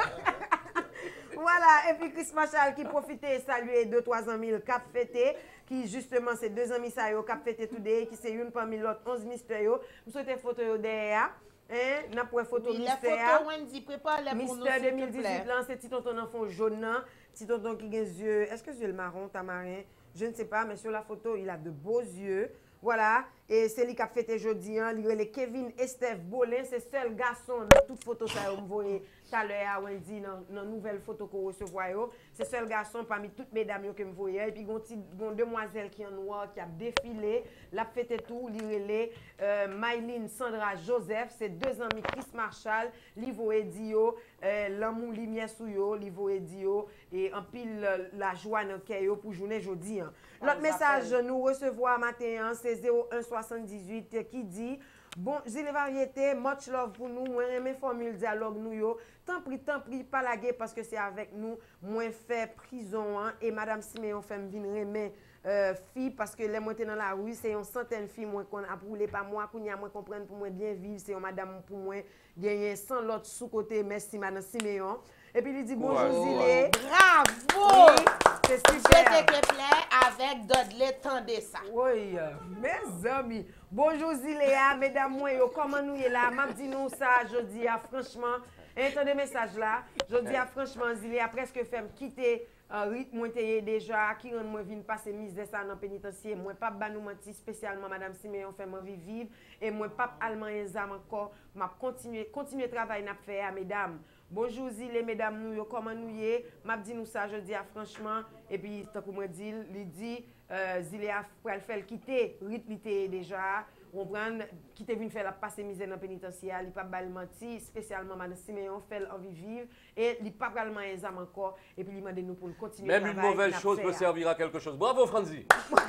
Voilà, et puis Chris Marshall qui profitait saluer deux trois amis le cap fêté, qui justement c'est deux amis ça yo cap fêté today, qui c'est une parmi l'autre onze mystères yo. Vous souhaitez photo yo derrière. Hein, n'a pas photo oui, mystère. La photo Wendy prépare les pour nous Mystère deux mille dix-huit là, c'est petit tonton enfant jaune, petit tonton qui a des yeux. Est-ce que c'est le marron, tamarin? Je ne sais pas, mais sur la photo, il a de beaux yeux. Voilà, et c'est lui qui a fêté jeudi, hein, il est Kevin Esteve Bolin, c'est seul garçon dans toute photo ça vous voyez tout à l'heure à Wendy dans la nouvelle photo qu'on recevoir. C'est seul garçon parmi toutes mesdames que vous voyez. Et puis une demoiselle qui est en noir qui a défilé, l'a fêté tout, l'irélé, euh, Maylene Sandra Joseph, c'est deux amis Chris Marshall, Livo Edio, euh, l'amour lumière sous yo, Livo Edio, et en pile la joie dans le pour journée jeudi. Hein. L'autre message nous recevons matin, c'est zéro un soixante-dix-huit qui dit bon, zile variété, much love pour nous, moi aimé formule dialogue nous yo. Tant pris, tant pris, pas la guerre parce que c'est avec nous, moins fait prison hein, et madame Siméon fait me venir aimer euh, fille parce que les montées dans la rue, c'est une centaine de filles moi qu'on a brûlé pas moi, qu'on y a moi comprendre pour moi bien vivre, c'est une madame pour moi gagner sans l'autre sous côté, merci madame Siméon. Et puis il dit bonjour Zilé. Bravo! Oui, c'est super. Je te plaît avec Dudley, tendez ça. Oui, mes amis. Bonjour Ziléa, mesdames, moi, comment nous y là? M'a dit nous ça, je dis à franchement, entendez message là, je dis à franchement Ziléa presque fait me quitter un rythme moi déjà qui rend moi vinn passer misère ça dans pénitencier, moi pas ba nous menti spécialement madame Siméon fait moi vivre et moi pas allemand exam encore, m'a continuer continuer travail n'a faire mesdames. Bonjour Zilé, mesdames, nous, comment nous y est? M'a dit nous ça, je dis à franchement, et puis, tant que moi dit, il dit, euh, Zilé a fait le quitter, rythme déjà, on prend, quitter vient faire la passer misère dans le pénitentiaire, il pas mal menti, spécialement Madame Siméon fait envie vivre, et il pas vraiment examen encore, et puis il m'a dit nous pour le continuer. Même une mauvaise chose peut servir à quelque chose. Bravo, Franzi!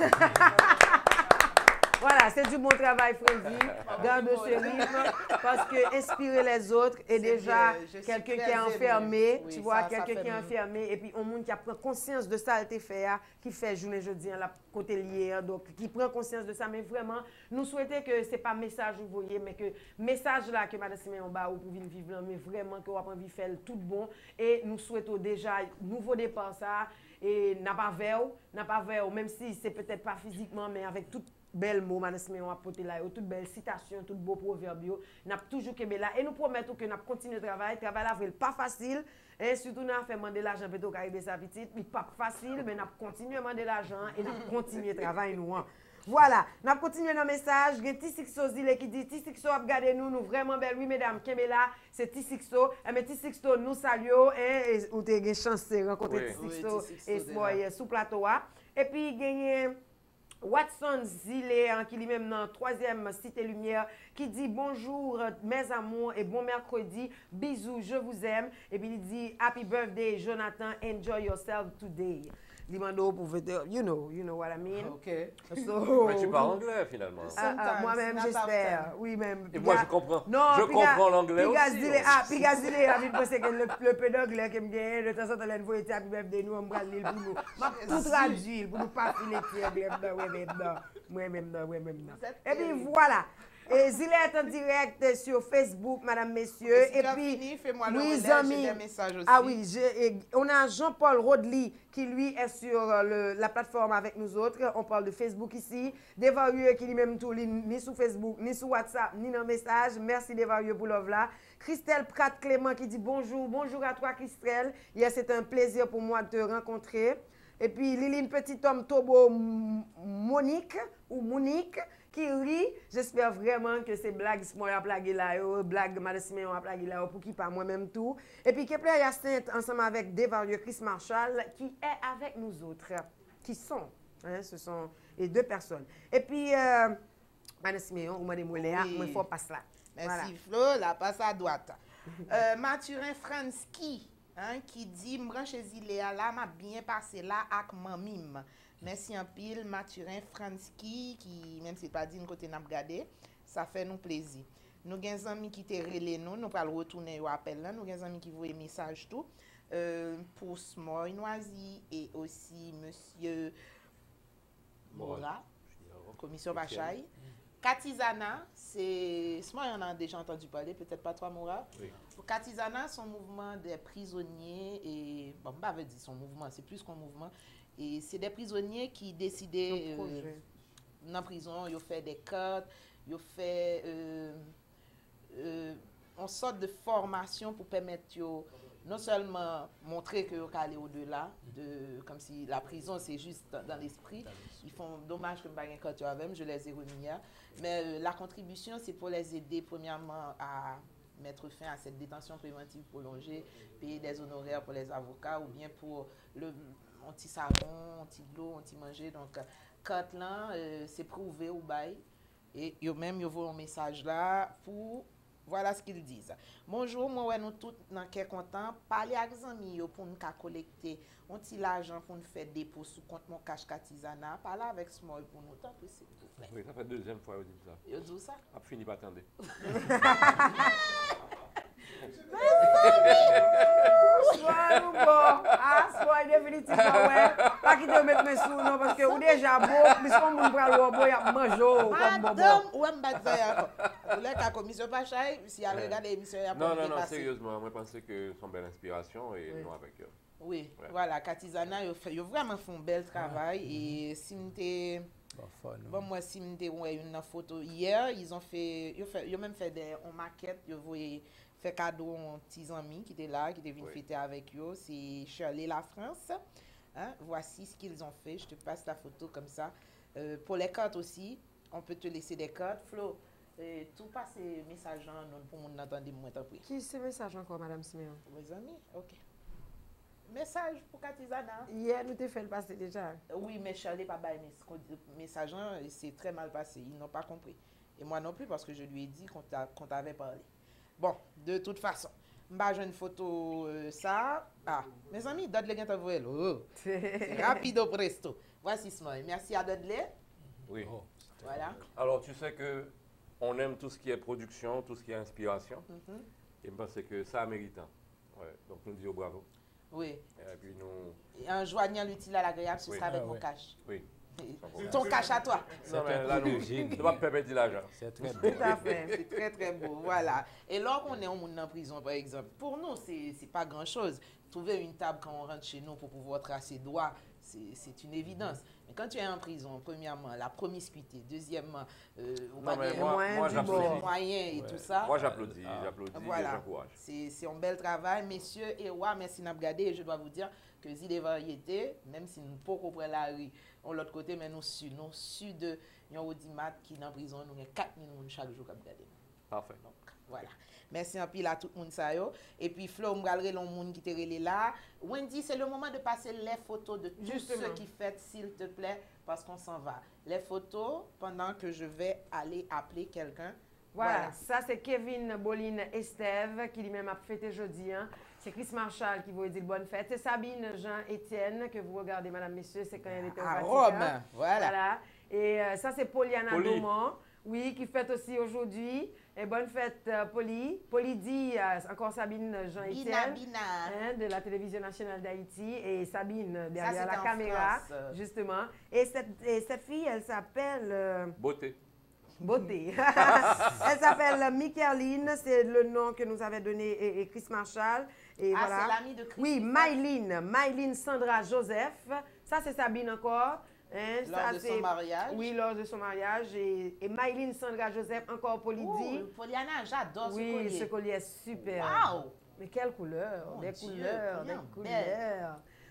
Voilà, c'est du bon travail, Freddy. Garde ce rythme parce que inspirer les autres et déjà quelqu'un qui est enfermé, oui, tu vois, quelqu'un qui est enfermé et puis un monde qui a pris conscience de ça, elle te fait, qui fait journée jeudi à la côté lié, donc qui prend conscience de ça. Mais vraiment, nous souhaitons que ce n'est pas message vous voyez, mais que message là que Madame Siméon ba ou pour venir vivre là, mais vraiment que vous avez envie de faire tout bon et nous souhaitons déjà nouveau départ ça et n'a pas vers, n'a pas vers, même si c'est peut-être pas physiquement, mais avec tout bel mot, Madame Siméon a porté là, toute belle citation, tout beau proverbe, n'a toujours que là. Et nous promettons que nous continuons de travailler. Travail là, c'est pas facile. Et surtout, nous avons fait demander l'argent pour arriver sa petite. Ce n'est pas facile, mais nous continuons à demander l'argent et nous continuons de travailler nous. Voilà, nous continuons dans le message. Il y a Tissixo qui dit Tissixo, regardez nous, nous vraiment belle. Oui, mesdames, Kemela, c'est Tissixo. Mais Tissixo, nous saluons. Et vous avez une chance de rencontrer Tissixo et sous plateau. Et puis, il y a Watson Zilé, hein, qui est même dans la troisième Cité Lumière, qui dit bonjour mes amours et bon mercredi, bisous, je vous aime. Et puis il dit happy birthday Jonathan, enjoy yourself today. Limando pour dire, you know, you know what I mean. Ok. So, mais tu parles anglais finalement. Ah, ah, moi-même j'espère, oui même. Et moi je comprends. Non, je comprends l'anglais aussi. Pigazile, ah, Pigazile, a vite pensé que le, le peu d'anglais que me gagne, de temps en temps, l'envoie était happy birthday, nous on va l'île pour nous. M'a tout traduit pour nous pas filer moi-même non, moi-même non. Et puis voilà. Et Zilé est en direct sur Facebook, madame, messieurs. Et puis, fini, fais-moi oui, le amis. j'ai des messages aussi. Ah oui, j'ai- on a Jean-Paul Rodli qui, lui, est sur euh, le- la plateforme avec nous autres. On parle de Facebook ici. Devarieux qui lui-même tout, li- ni sur Facebook, ni sur WhatsApp, ni dans le message. Merci Devarieux pour l'offre là. Christelle Pratt-Clément qui dit bonjour. Bonjour à toi, Christelle. Hier, c'est un plaisir pour moi de te rencontrer. Et puis, Liline Petit-Homme Tobo M- Monique, ou Monique, qui rit. J'espère vraiment que c'est blague Smoy a plagué là, yo, blague Madame Siméon a plagué là, yo, pour qui pas moi-même tout. Et puis Kepler Hyacinthe ensemble avec Desvarieux Chris Marshall qui est avec nous autres, qui sont, hein, ce sont les deux personnes. Et puis, euh, Madame Siméon ou Madame Léa, Oui. il faut passer là. Merci Flo, la passe à droite. Euh, Mathurin Franski, hein, qui dit, m'branche Léa là, m'a bien passé là avec mamim. Merci en pile, Mathurin Franski, qui, même si pas dit nous côté n'a regardé, ça fait nous plaisir. Nous avons des amis qui te relé nous, nous allons retourner au appel là, nous avons des amis qui voient message tout, euh, pour Smoy Noisy et aussi monsieur Mora, commission Bachaï. Katizana, c'est, Smoy en a déjà entendu parler, peut-être pas toi Mora. Oui. Katizana, son mouvement des prisonniers, et bon, je ne vais pas dire son mouvement, c'est plus qu'un mouvement. Et c'est des prisonniers qui décidaient euh, dans la prison, ils ont fait des cartes, ils ont fait euh, euh, une sorte de formation pour permettre yo, non seulement montrer que vous aller au-delà, de, comme si la prison c'est juste dans, dans l'esprit. Ils font dommage que je n'ai pas de avec, je les ai remis hier. Mais euh, la contribution, c'est pour les aider premièrement à mettre fin à cette détention préventive prolongée, payer des honoraires pour les avocats ou bien pour le anti savon, anti de l'eau, anti manger. Donc, quand là, euh, c'est prouvé au bail. Et yo même, yo voit un message là pour. Voilà ce qu'ils disent. Bonjour, moi, ouais, nous tous, nous sommes contents. Parler avec les amis pour nous collecter un petit l'argent pour nous faire dépôt sous compte mon cash Katizana. Parler avec Smoy pour nous, tant que s'il vous plaît. Oui, ça fait deuxième fois que vous dites ça. Yo dit ça? A fini pas attendre. Soit nous bon, ah, soit définitivement, ouais. Pas qu'il te mette mes sous, non, parce que ou déjà beau, plus qu'on moun pral ou beau, y a mangé comme bobo. Madame, ouais, m'badze Vous voulez qu'à commission Pachaï, si elle regarde l'émission, il y a Non, pas non, de non, passer. sérieusement, moi je pense que c'est une belle inspiration et Oui. nous avec eux. Oui, Ouais. voilà, Katizana, ils ont vraiment fait un bel travail. Et si m'était. Bon, moi, si m'était ouais, une photo hier, ils ont fait. Ils ont, fait, ils ont même fait des en maquette, ils ont fait cadeau aux petits amis qui étaient là, qui étaient venus Oui. fêter avec eux. C'est Shirley La France. Hein? Voici ce qu'ils ont fait. Je te passe la photo comme ça. Euh, pour les cartes aussi, on peut te laisser des cartes. Flo, euh, tout passe ces messages pour nous entendre moins t'en prie. Qui ce message encore, Madame Siméon? Mes amis, ok. Message pour Katizana. Hier, nous t'ai fait le passer déjà. Oui, mais Charlie pas bail message, et c'est très mal passé. Ils n'ont pas compris. Et moi non plus, parce que je lui ai dit qu'on t'a- qu'on t'avait parlé. Bon, de toute façon, je vais une photo, euh, ça. Ah, mes amis, Dudley vient t'envoyer. Oh, c'est rapido presto. Voici Smoy. Merci à Dudley. Oui. Voilà. Alors, tu sais que on aime tout ce qui est production, tout ce qui est inspiration. Mhm. Et je pense que ça a méritant. Ouais. Donc, nous disons bravo. Oui. Et puis, nous. Et en joignant l'utile à l'agréable, ce Oui. sera avec Ah, mon oui. cash. Oui. Ton cash à toi. Non, mais là, nous ne pas perdre de l'argent. C'est très beau. Tout à fait. C'est très, très beau. Voilà. Et lorsqu'on est en monde en prison, par exemple, pour nous, c'est n'est pas grand-chose. Trouver une table quand on rentre chez nous pour pouvoir tracer droit, c'est une évidence. Mais quand tu es en prison, premièrement, la promiscuité, deuxièmement, euh, Non, mais moi, moi j'applaudis. moyens et Ouais. tout ça. Moi, j'applaudis, Ah. j'applaudis et Voilà. j'encourage. C'est c'est un bel travail. Messieurs et ouais, merci de nous regarder. Et je dois vous dire que si des variétés, même si nous ne pouvons pas la rue, on l'autre côté, mais nous su, nous su de yon audimat qui est en prison, nous avons quatre mille personnes chaque jour qui regardent. Parfait. Donc, voilà. Merci en pile à tout le monde ça yo. Et puis Flo, on va le monde qui te relé là. Wendy, c'est le moment de passer les photos de tous Justement. ceux qui fêtent, s'il te plaît, parce qu'on s'en va. Les photos pendant que je vais aller appeler quelqu'un. Voilà, ça c'est Kevin Boline Estève qui lui-même a fêté jeudi. Hein. C'est Chris Marshall qui vous dit bonne fête. C'est Sabine Jean-Étienne que vous regardez, madame, messieurs, c'est quand elle était au À Vatican. Rome, voilà. Voilà. Et euh, ça c'est Poliana Poli. Daumont, oui, qui fête aussi aujourd'hui. Et bonne fête, euh, Poli. Poli dit, euh, encore Sabine Jean-Étienne, Bina, hein, de la Télévision nationale d'Haïti. Et Sabine Ça, derrière c'était la en caméra, France, euh. justement. Et cette, et cette fille, elle s'appelle... euh, Beauté. Beauté. Elle s'appelle Michaeline, c'est le nom que nous avait donné et, et Chris Marshall. Et Ah, voilà. c'est l'amie de Chris Oui, qui fait- Myline, Myline Sandra Joseph. Ça, c'est Sabine encore. Hein, Lors ça, de son c'est- mariage. Oui, lors de son mariage. Et, et Myline Sandra Joseph, encore Polydie. Ouh, Poliana, j'adore ce Oui, collier. ce collier est super. Wow! Mais quelle couleur, Mon des Dieu, couleurs, des combien couleurs.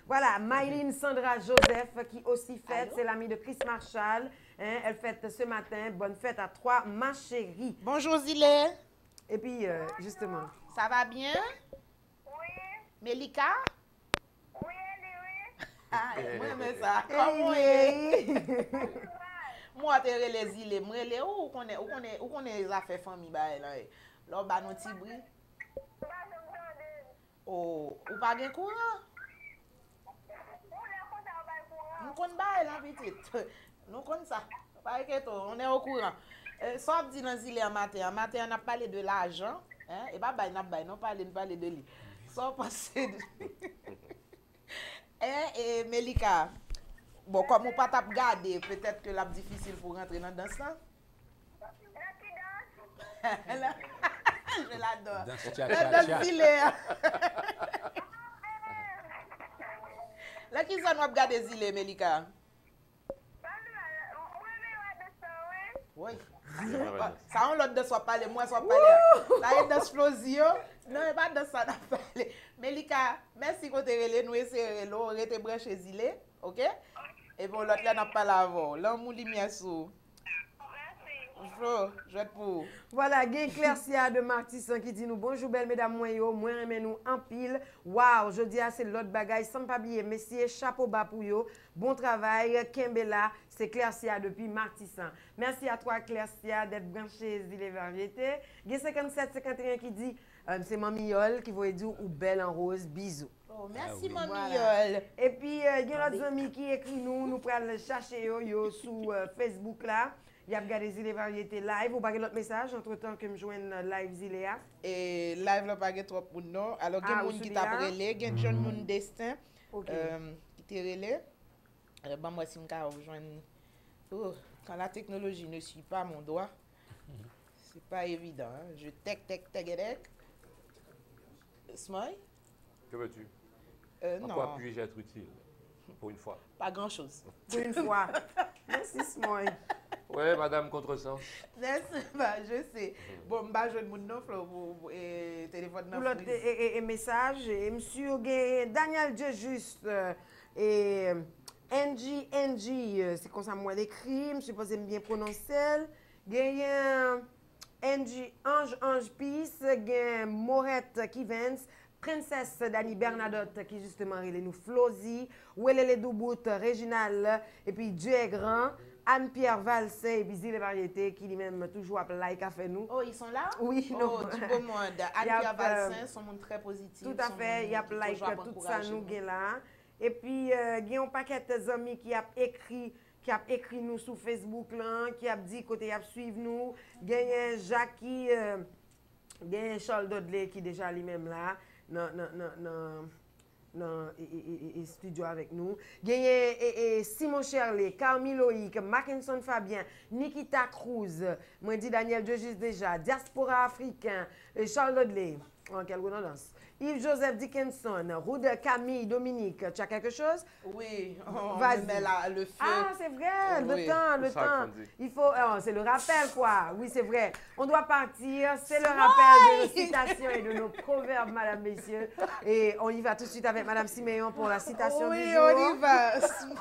Voilà, Myline Sandra Joseph qui aussi fête, c'est l'amie de Chris Marshall. Hein, elle fête ce matin. Bonne fête à toi, ma chérie. Bonjour Zilé. Et puis, euh, justement. Ça va bien? Oui. Melika? Oui, oui. Ah, moi, mais ça. Hey, Comment hey. Moi, te relè Zilé. Moi, relè où qu'on est, où qu'on est, où qu'on est les affaires famille, bah, là. Là, bah, nous ti bri. Oh, ou pas gen courant? Nous connaissons pas, là, petite. Nous connaissons ça. Pas inquiète, on est au courant. Euh, ça dit dans Zilé en matin. En matin, on a parlé de l'argent. Hein? Et pas, bah, on a parlé, non, parlé, parlé de lui. Ça, passé de... hein, et Melika, bon, comme on pas t'a regardé, peut-être que c'est difficile pour rentrer dans danse là. Je l'adore. Danse tcha La tcha danse tcha. Zilé. Là, qui ça nous a regardé Zilé, Melika? Oui. Ça, on l'autre de soit parler, moi, soit parler. Là, il y a des explosions. Non, il n'y a pas de ça à parler. Melika, merci qu'on t'ait relé, nous essayons, on était branché Zilé, ok? Et puis l'autre là, n'a pas l'avant. Là, on lumière sous. Bonjour, je vais pour. Voilà, Guy Clercia de Martissan qui dit nous bonjour belle mesdames moi yo, moi remen nous en pile. Waouh, je dis c'est l'autre bagaille sans pas oublier messieurs, chapeau bas pour yo. Bon travail, Kembela, c'est Clercia depuis Martissan. Merci à toi Clercia d'être branché Zilé Variété. Guy cinquante-sept cinquante et un qui dit euh, c'est Mamiol qui va dire ou belle en rose, bisous. Oh, merci Ah oui. Mamiol. Et puis il y a d'autres amis qui écrit nous, nous prenons chercher yo yo sur euh, Facebook là. Il y a regardé Zilé Variété live. Ou pas l'autre message entre-temps que je joigne live Zilé. Et live là pas trop pour non. Alors il y a Ah, des ou gens qui celui-là? t'a relé, il y a des gens mon destin Ok. euh, qui t'a relé. Alors ben moi si me ka rejoindre oh, quand la technologie ne suit pas mon doigt, c'est pas évident. Hein. Je tec tec tec tec. Smile? Que veux-tu? Euh, En non. quoi puis-je être utile? Pour une fois. Pas grand-chose. Pour une fois. Merci Smoy. Ouais, madame Contresens. Merci, bah, je sais. Bon, bah, je ne mon nom, Flo, pour, pour et, téléphone Pour dans l'autre et, et, et message, et monsieur Gay, Daniel Dieu juste euh, et N G N G, euh, c'est comme ça moi l'écrit, je suppose bien prononcer. Gayen N G Ange Ange Peace, gayen Morette Kivens, Princesse Dani Bernadotte qui justement elle nous Flozy, Ouelele Doubout, Réginal, et puis Dieu est grand. Anne-Pierre Valsey et puis Zilé Variété qui lui-même toujours appelle like à faire nous. Oh, ils sont là? Oui, oh, non. du beau monde. Il y a, Anne-Pierre Valsey, sont monde très positif. Tout à fait, il y a like tout ça nous gain là. Et puis euh, il y a un paquet d'amis qui a écrit qui a écrit nous sur Facebook là, qui a dit côté a suivre nous. Il y a Jackie euh, il y a Charles Dudley qui déjà lui-même là. Non non non non dans le studio avec nous. Il y a Simon Cherley, Carmi Loïc, Mackinson Fabien, Nikita Cruz, moi dit Daniel Diogis déjà, Diaspora Africain, Charles Dudley, en quelle redondance, Yves-Joseph Dickinson, Rude Camille, Dominique, tu as quelque chose? Oui, on Vas-y. met là le feu. Ah, c'est vrai, le Oui, temps, le c'est ça temps. qu'on dit. Il faut, oh, c'est le rappel quoi. Oui, c'est vrai. On doit partir. C'est le rappel de nos citations et de nos proverbes, madame, messieurs. Et on y va tout de suite avec madame Siméon pour la citation Oui, du jour. on y va.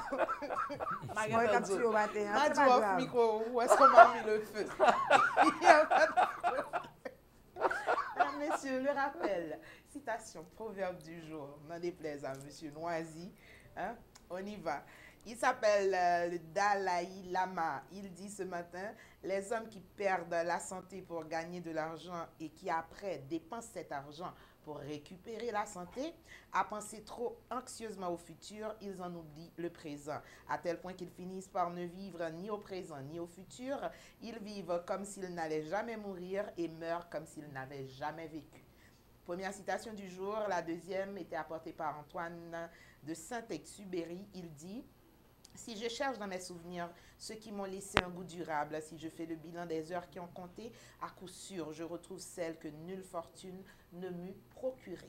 Moi, je capture au matin. hein, c'est M'a dit pas off grave. micro, où est-ce qu'on m'a mis le feu? Il y a pas de feu. Mesdames, messieurs, le rappel. Citation, proverbe du jour. N'en déplaise à monsieur Noisy. Hein? On y va. Il s'appelle euh, le Dalai Lama. Il dit ce matin, les hommes qui perdent la santé pour gagner de l'argent et qui après dépensent cet argent pour récupérer la santé, à penser trop anxieusement au futur, ils en oublient le présent, à tel point qu'ils finissent par ne vivre ni au présent ni au futur. Ils vivent comme s'ils n'allaient jamais mourir et meurent comme s'ils n'avaient jamais vécu. Première citation du jour. La deuxième était apportée par Antoine de Saint-Exupéry. Il dit: si je cherche dans mes souvenirs ceux qui m'ont laissé un goût durable, si je fais le bilan des heures qui ont compté, à coup sûr, je retrouve celles que nulle fortune ne m'eût procurées.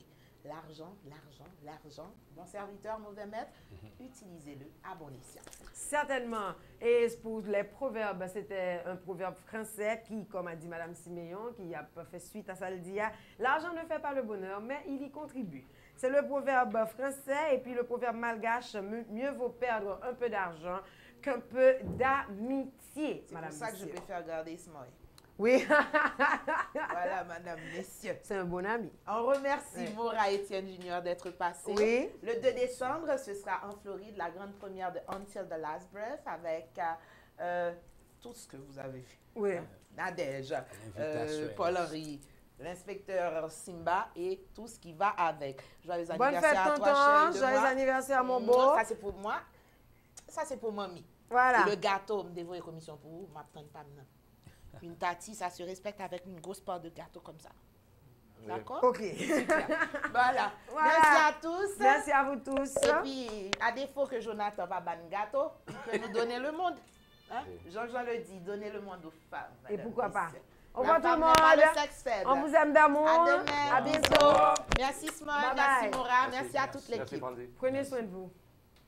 l'argent, l'argent, l'argent. Bon serviteur, mauvais maître, utilisez-le à bon escient. Certainement. Et pour les proverbes, c'était un proverbe français qui, comme a dit Madame Siméon, qui a fait suite à ça, le dit, l'argent ne fait pas le bonheur, mais il y contribue. C'est le proverbe français et puis le proverbe malgache, mieux vaut perdre un peu d'argent qu'un peu d'amitié. C'est pour ça que je préfère garder Smoy. Oui. Voilà, madame, messieurs. C'est un bon ami. On remercie Ouais. Maura Etienne Junior d'être passé. Oui. Le deux décembre, ce sera en Floride, la grande première de Until the Last Breath avec euh, euh, tout ce que vous avez vu. Oui. Nadège, euh, L'invitation. Paul-Henri, l'inspecteur Simba et tout ce qui va avec. Joyeux Bonne fête, anniversaire à toi, tonton. chérie de Joyeux moi. anniversaire, mon Mm, beau. Ça, c'est pour moi. Ça, c'est pour mamie. Voilà. Et le gâteau, me dévoue commission pour vous, m'attends pas maintenant. Une tati, ça se respecte avec une grosse part de gâteau comme ça. D'accord? Ok. Super. Voilà. Voilà. Merci à tous. Merci à vous tous. Et puis, à défaut que Jonathan va ban gâteau, il peut nous donner le monde. Hein? Jean-Jean le dit, donner le monde aux femmes. Et pourquoi pas? Au Au revoir revoir tout le Pas monde. le sexe faible. On vous aime d'amour. À demain. À bientôt. Merci Small, Bye merci bye. Maura, merci, à toute l'équipe. Prenez soin de vous.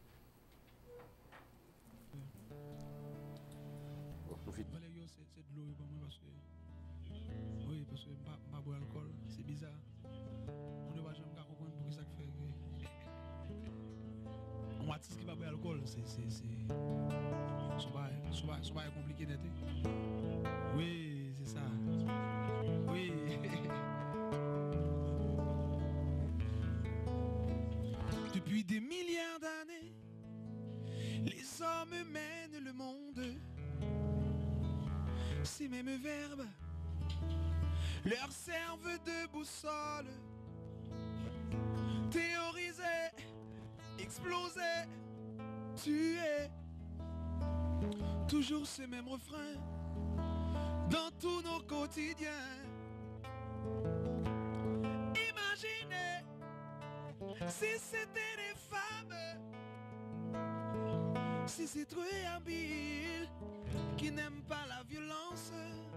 Valérie, c'est c'est de l'eau pour moi parce que. Oui, parce que je ne bois pas d'alcool. C'est bizarre. On ne va jamais comprendre pour ça fait que. Un artiste qui ne boit pas d'alcool, c'est. C'est. C'est. C'est pas compliqué d'être. Oui, c'est ça. Oui. Depuis des milliards d'années, les hommes mènent le monde. Ces mêmes verbes leur servent de boussole. Théoriser, exploser, tuer. Toujours ces mêmes refrains dans tous nos quotidiens. Imaginez si c'était des femmes, si c'est trop habile qui n'aiment pas la violence.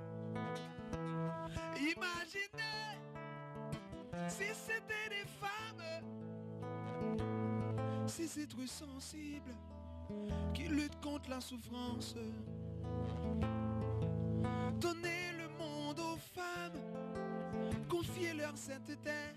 Imaginez si c'était des femmes, si c'est trop sensible qui luttent contre la souffrance. Donnez le monde aux femmes, confiez leur cette terre.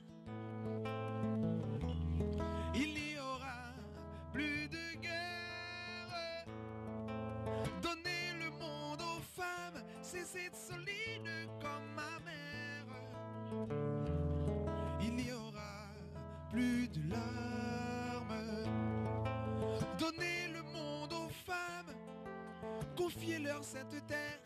Il n'y aura plus de guerre. Donnez le monde aux femmes, cessez de solide comme ma mère. Il n'y aura plus de larmes. Donnez le monde aux femmes, confiez leur cette terre.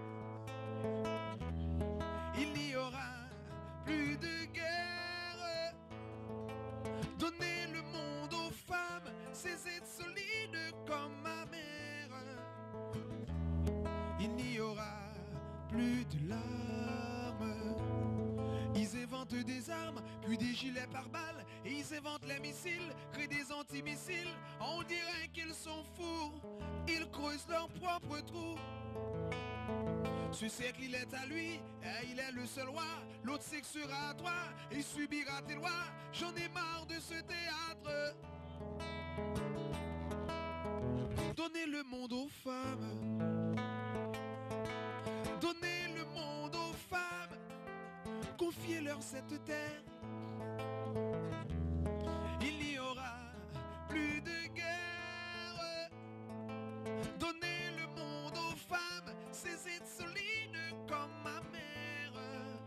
Il n'y aura plus de guerre. Donnez le monde aux femmes, cessez de solide comme ma mère. Il n'y aura plus de larmes. Ils inventent des armes, puis des gilets pare-balles, et ils inventent les missiles, créent des antimissiles. On dirait qu'ils sont fous, ils creusent leur propre trou. Ce siècle il est à lui, et il est le seul roi. L'autre c'est que sera à toi, et subira tes lois. J'en ai marre de ce théâtre. Donnez le monde aux femmes. Donnez le monde aux femmes, confiez leur cette terre. Il n'y aura plus de guerre. Donnez le monde aux femmes, cessez de solide comme ma mère.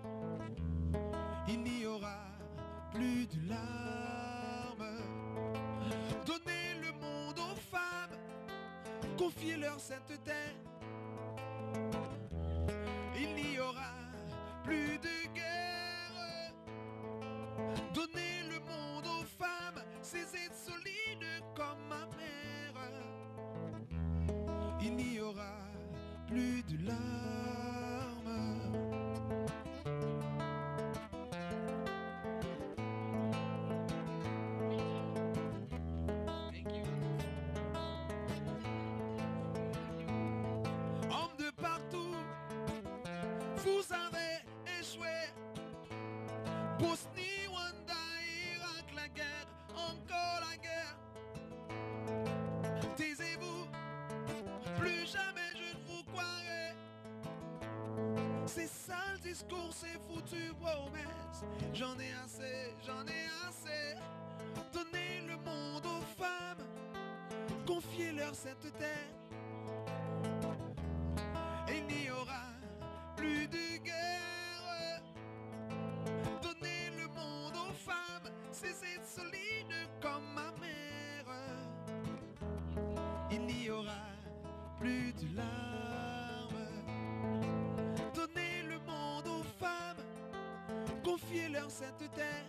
Il n'y aura plus de larmes. Donnez le monde aux femmes, confiez leur cette terre. Il n'y aura plus de guerre. Donnez le monde aux femmes, cessez de solide comme ma mère. Il n'y aura plus de larmes. Hommes de partout, vous avez échoué. Bosnie, Rwanda, Irak. C'est ça le discours, c'est foutu promesse. J'en ai assez, j'en ai assez. Donner le monde aux femmes, confier leur cette terre. Il n'y aura plus de guerre. Donner le monde aux femmes, c'est être solide comme ma mère. Il n'y aura plus de larmes. Donner le monde aux femmes, confier leur cette terre.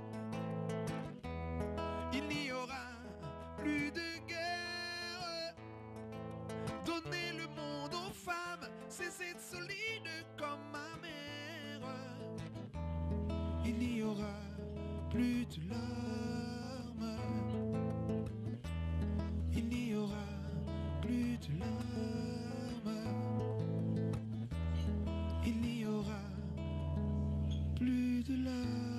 Il n'y aura plus de guerre. Donner le monde aux femmes, c'est être solide comme ma mère. Il n'y aura plus de larmes. Il n'y aura plus de larmes. Il n'y aura plus de larmes.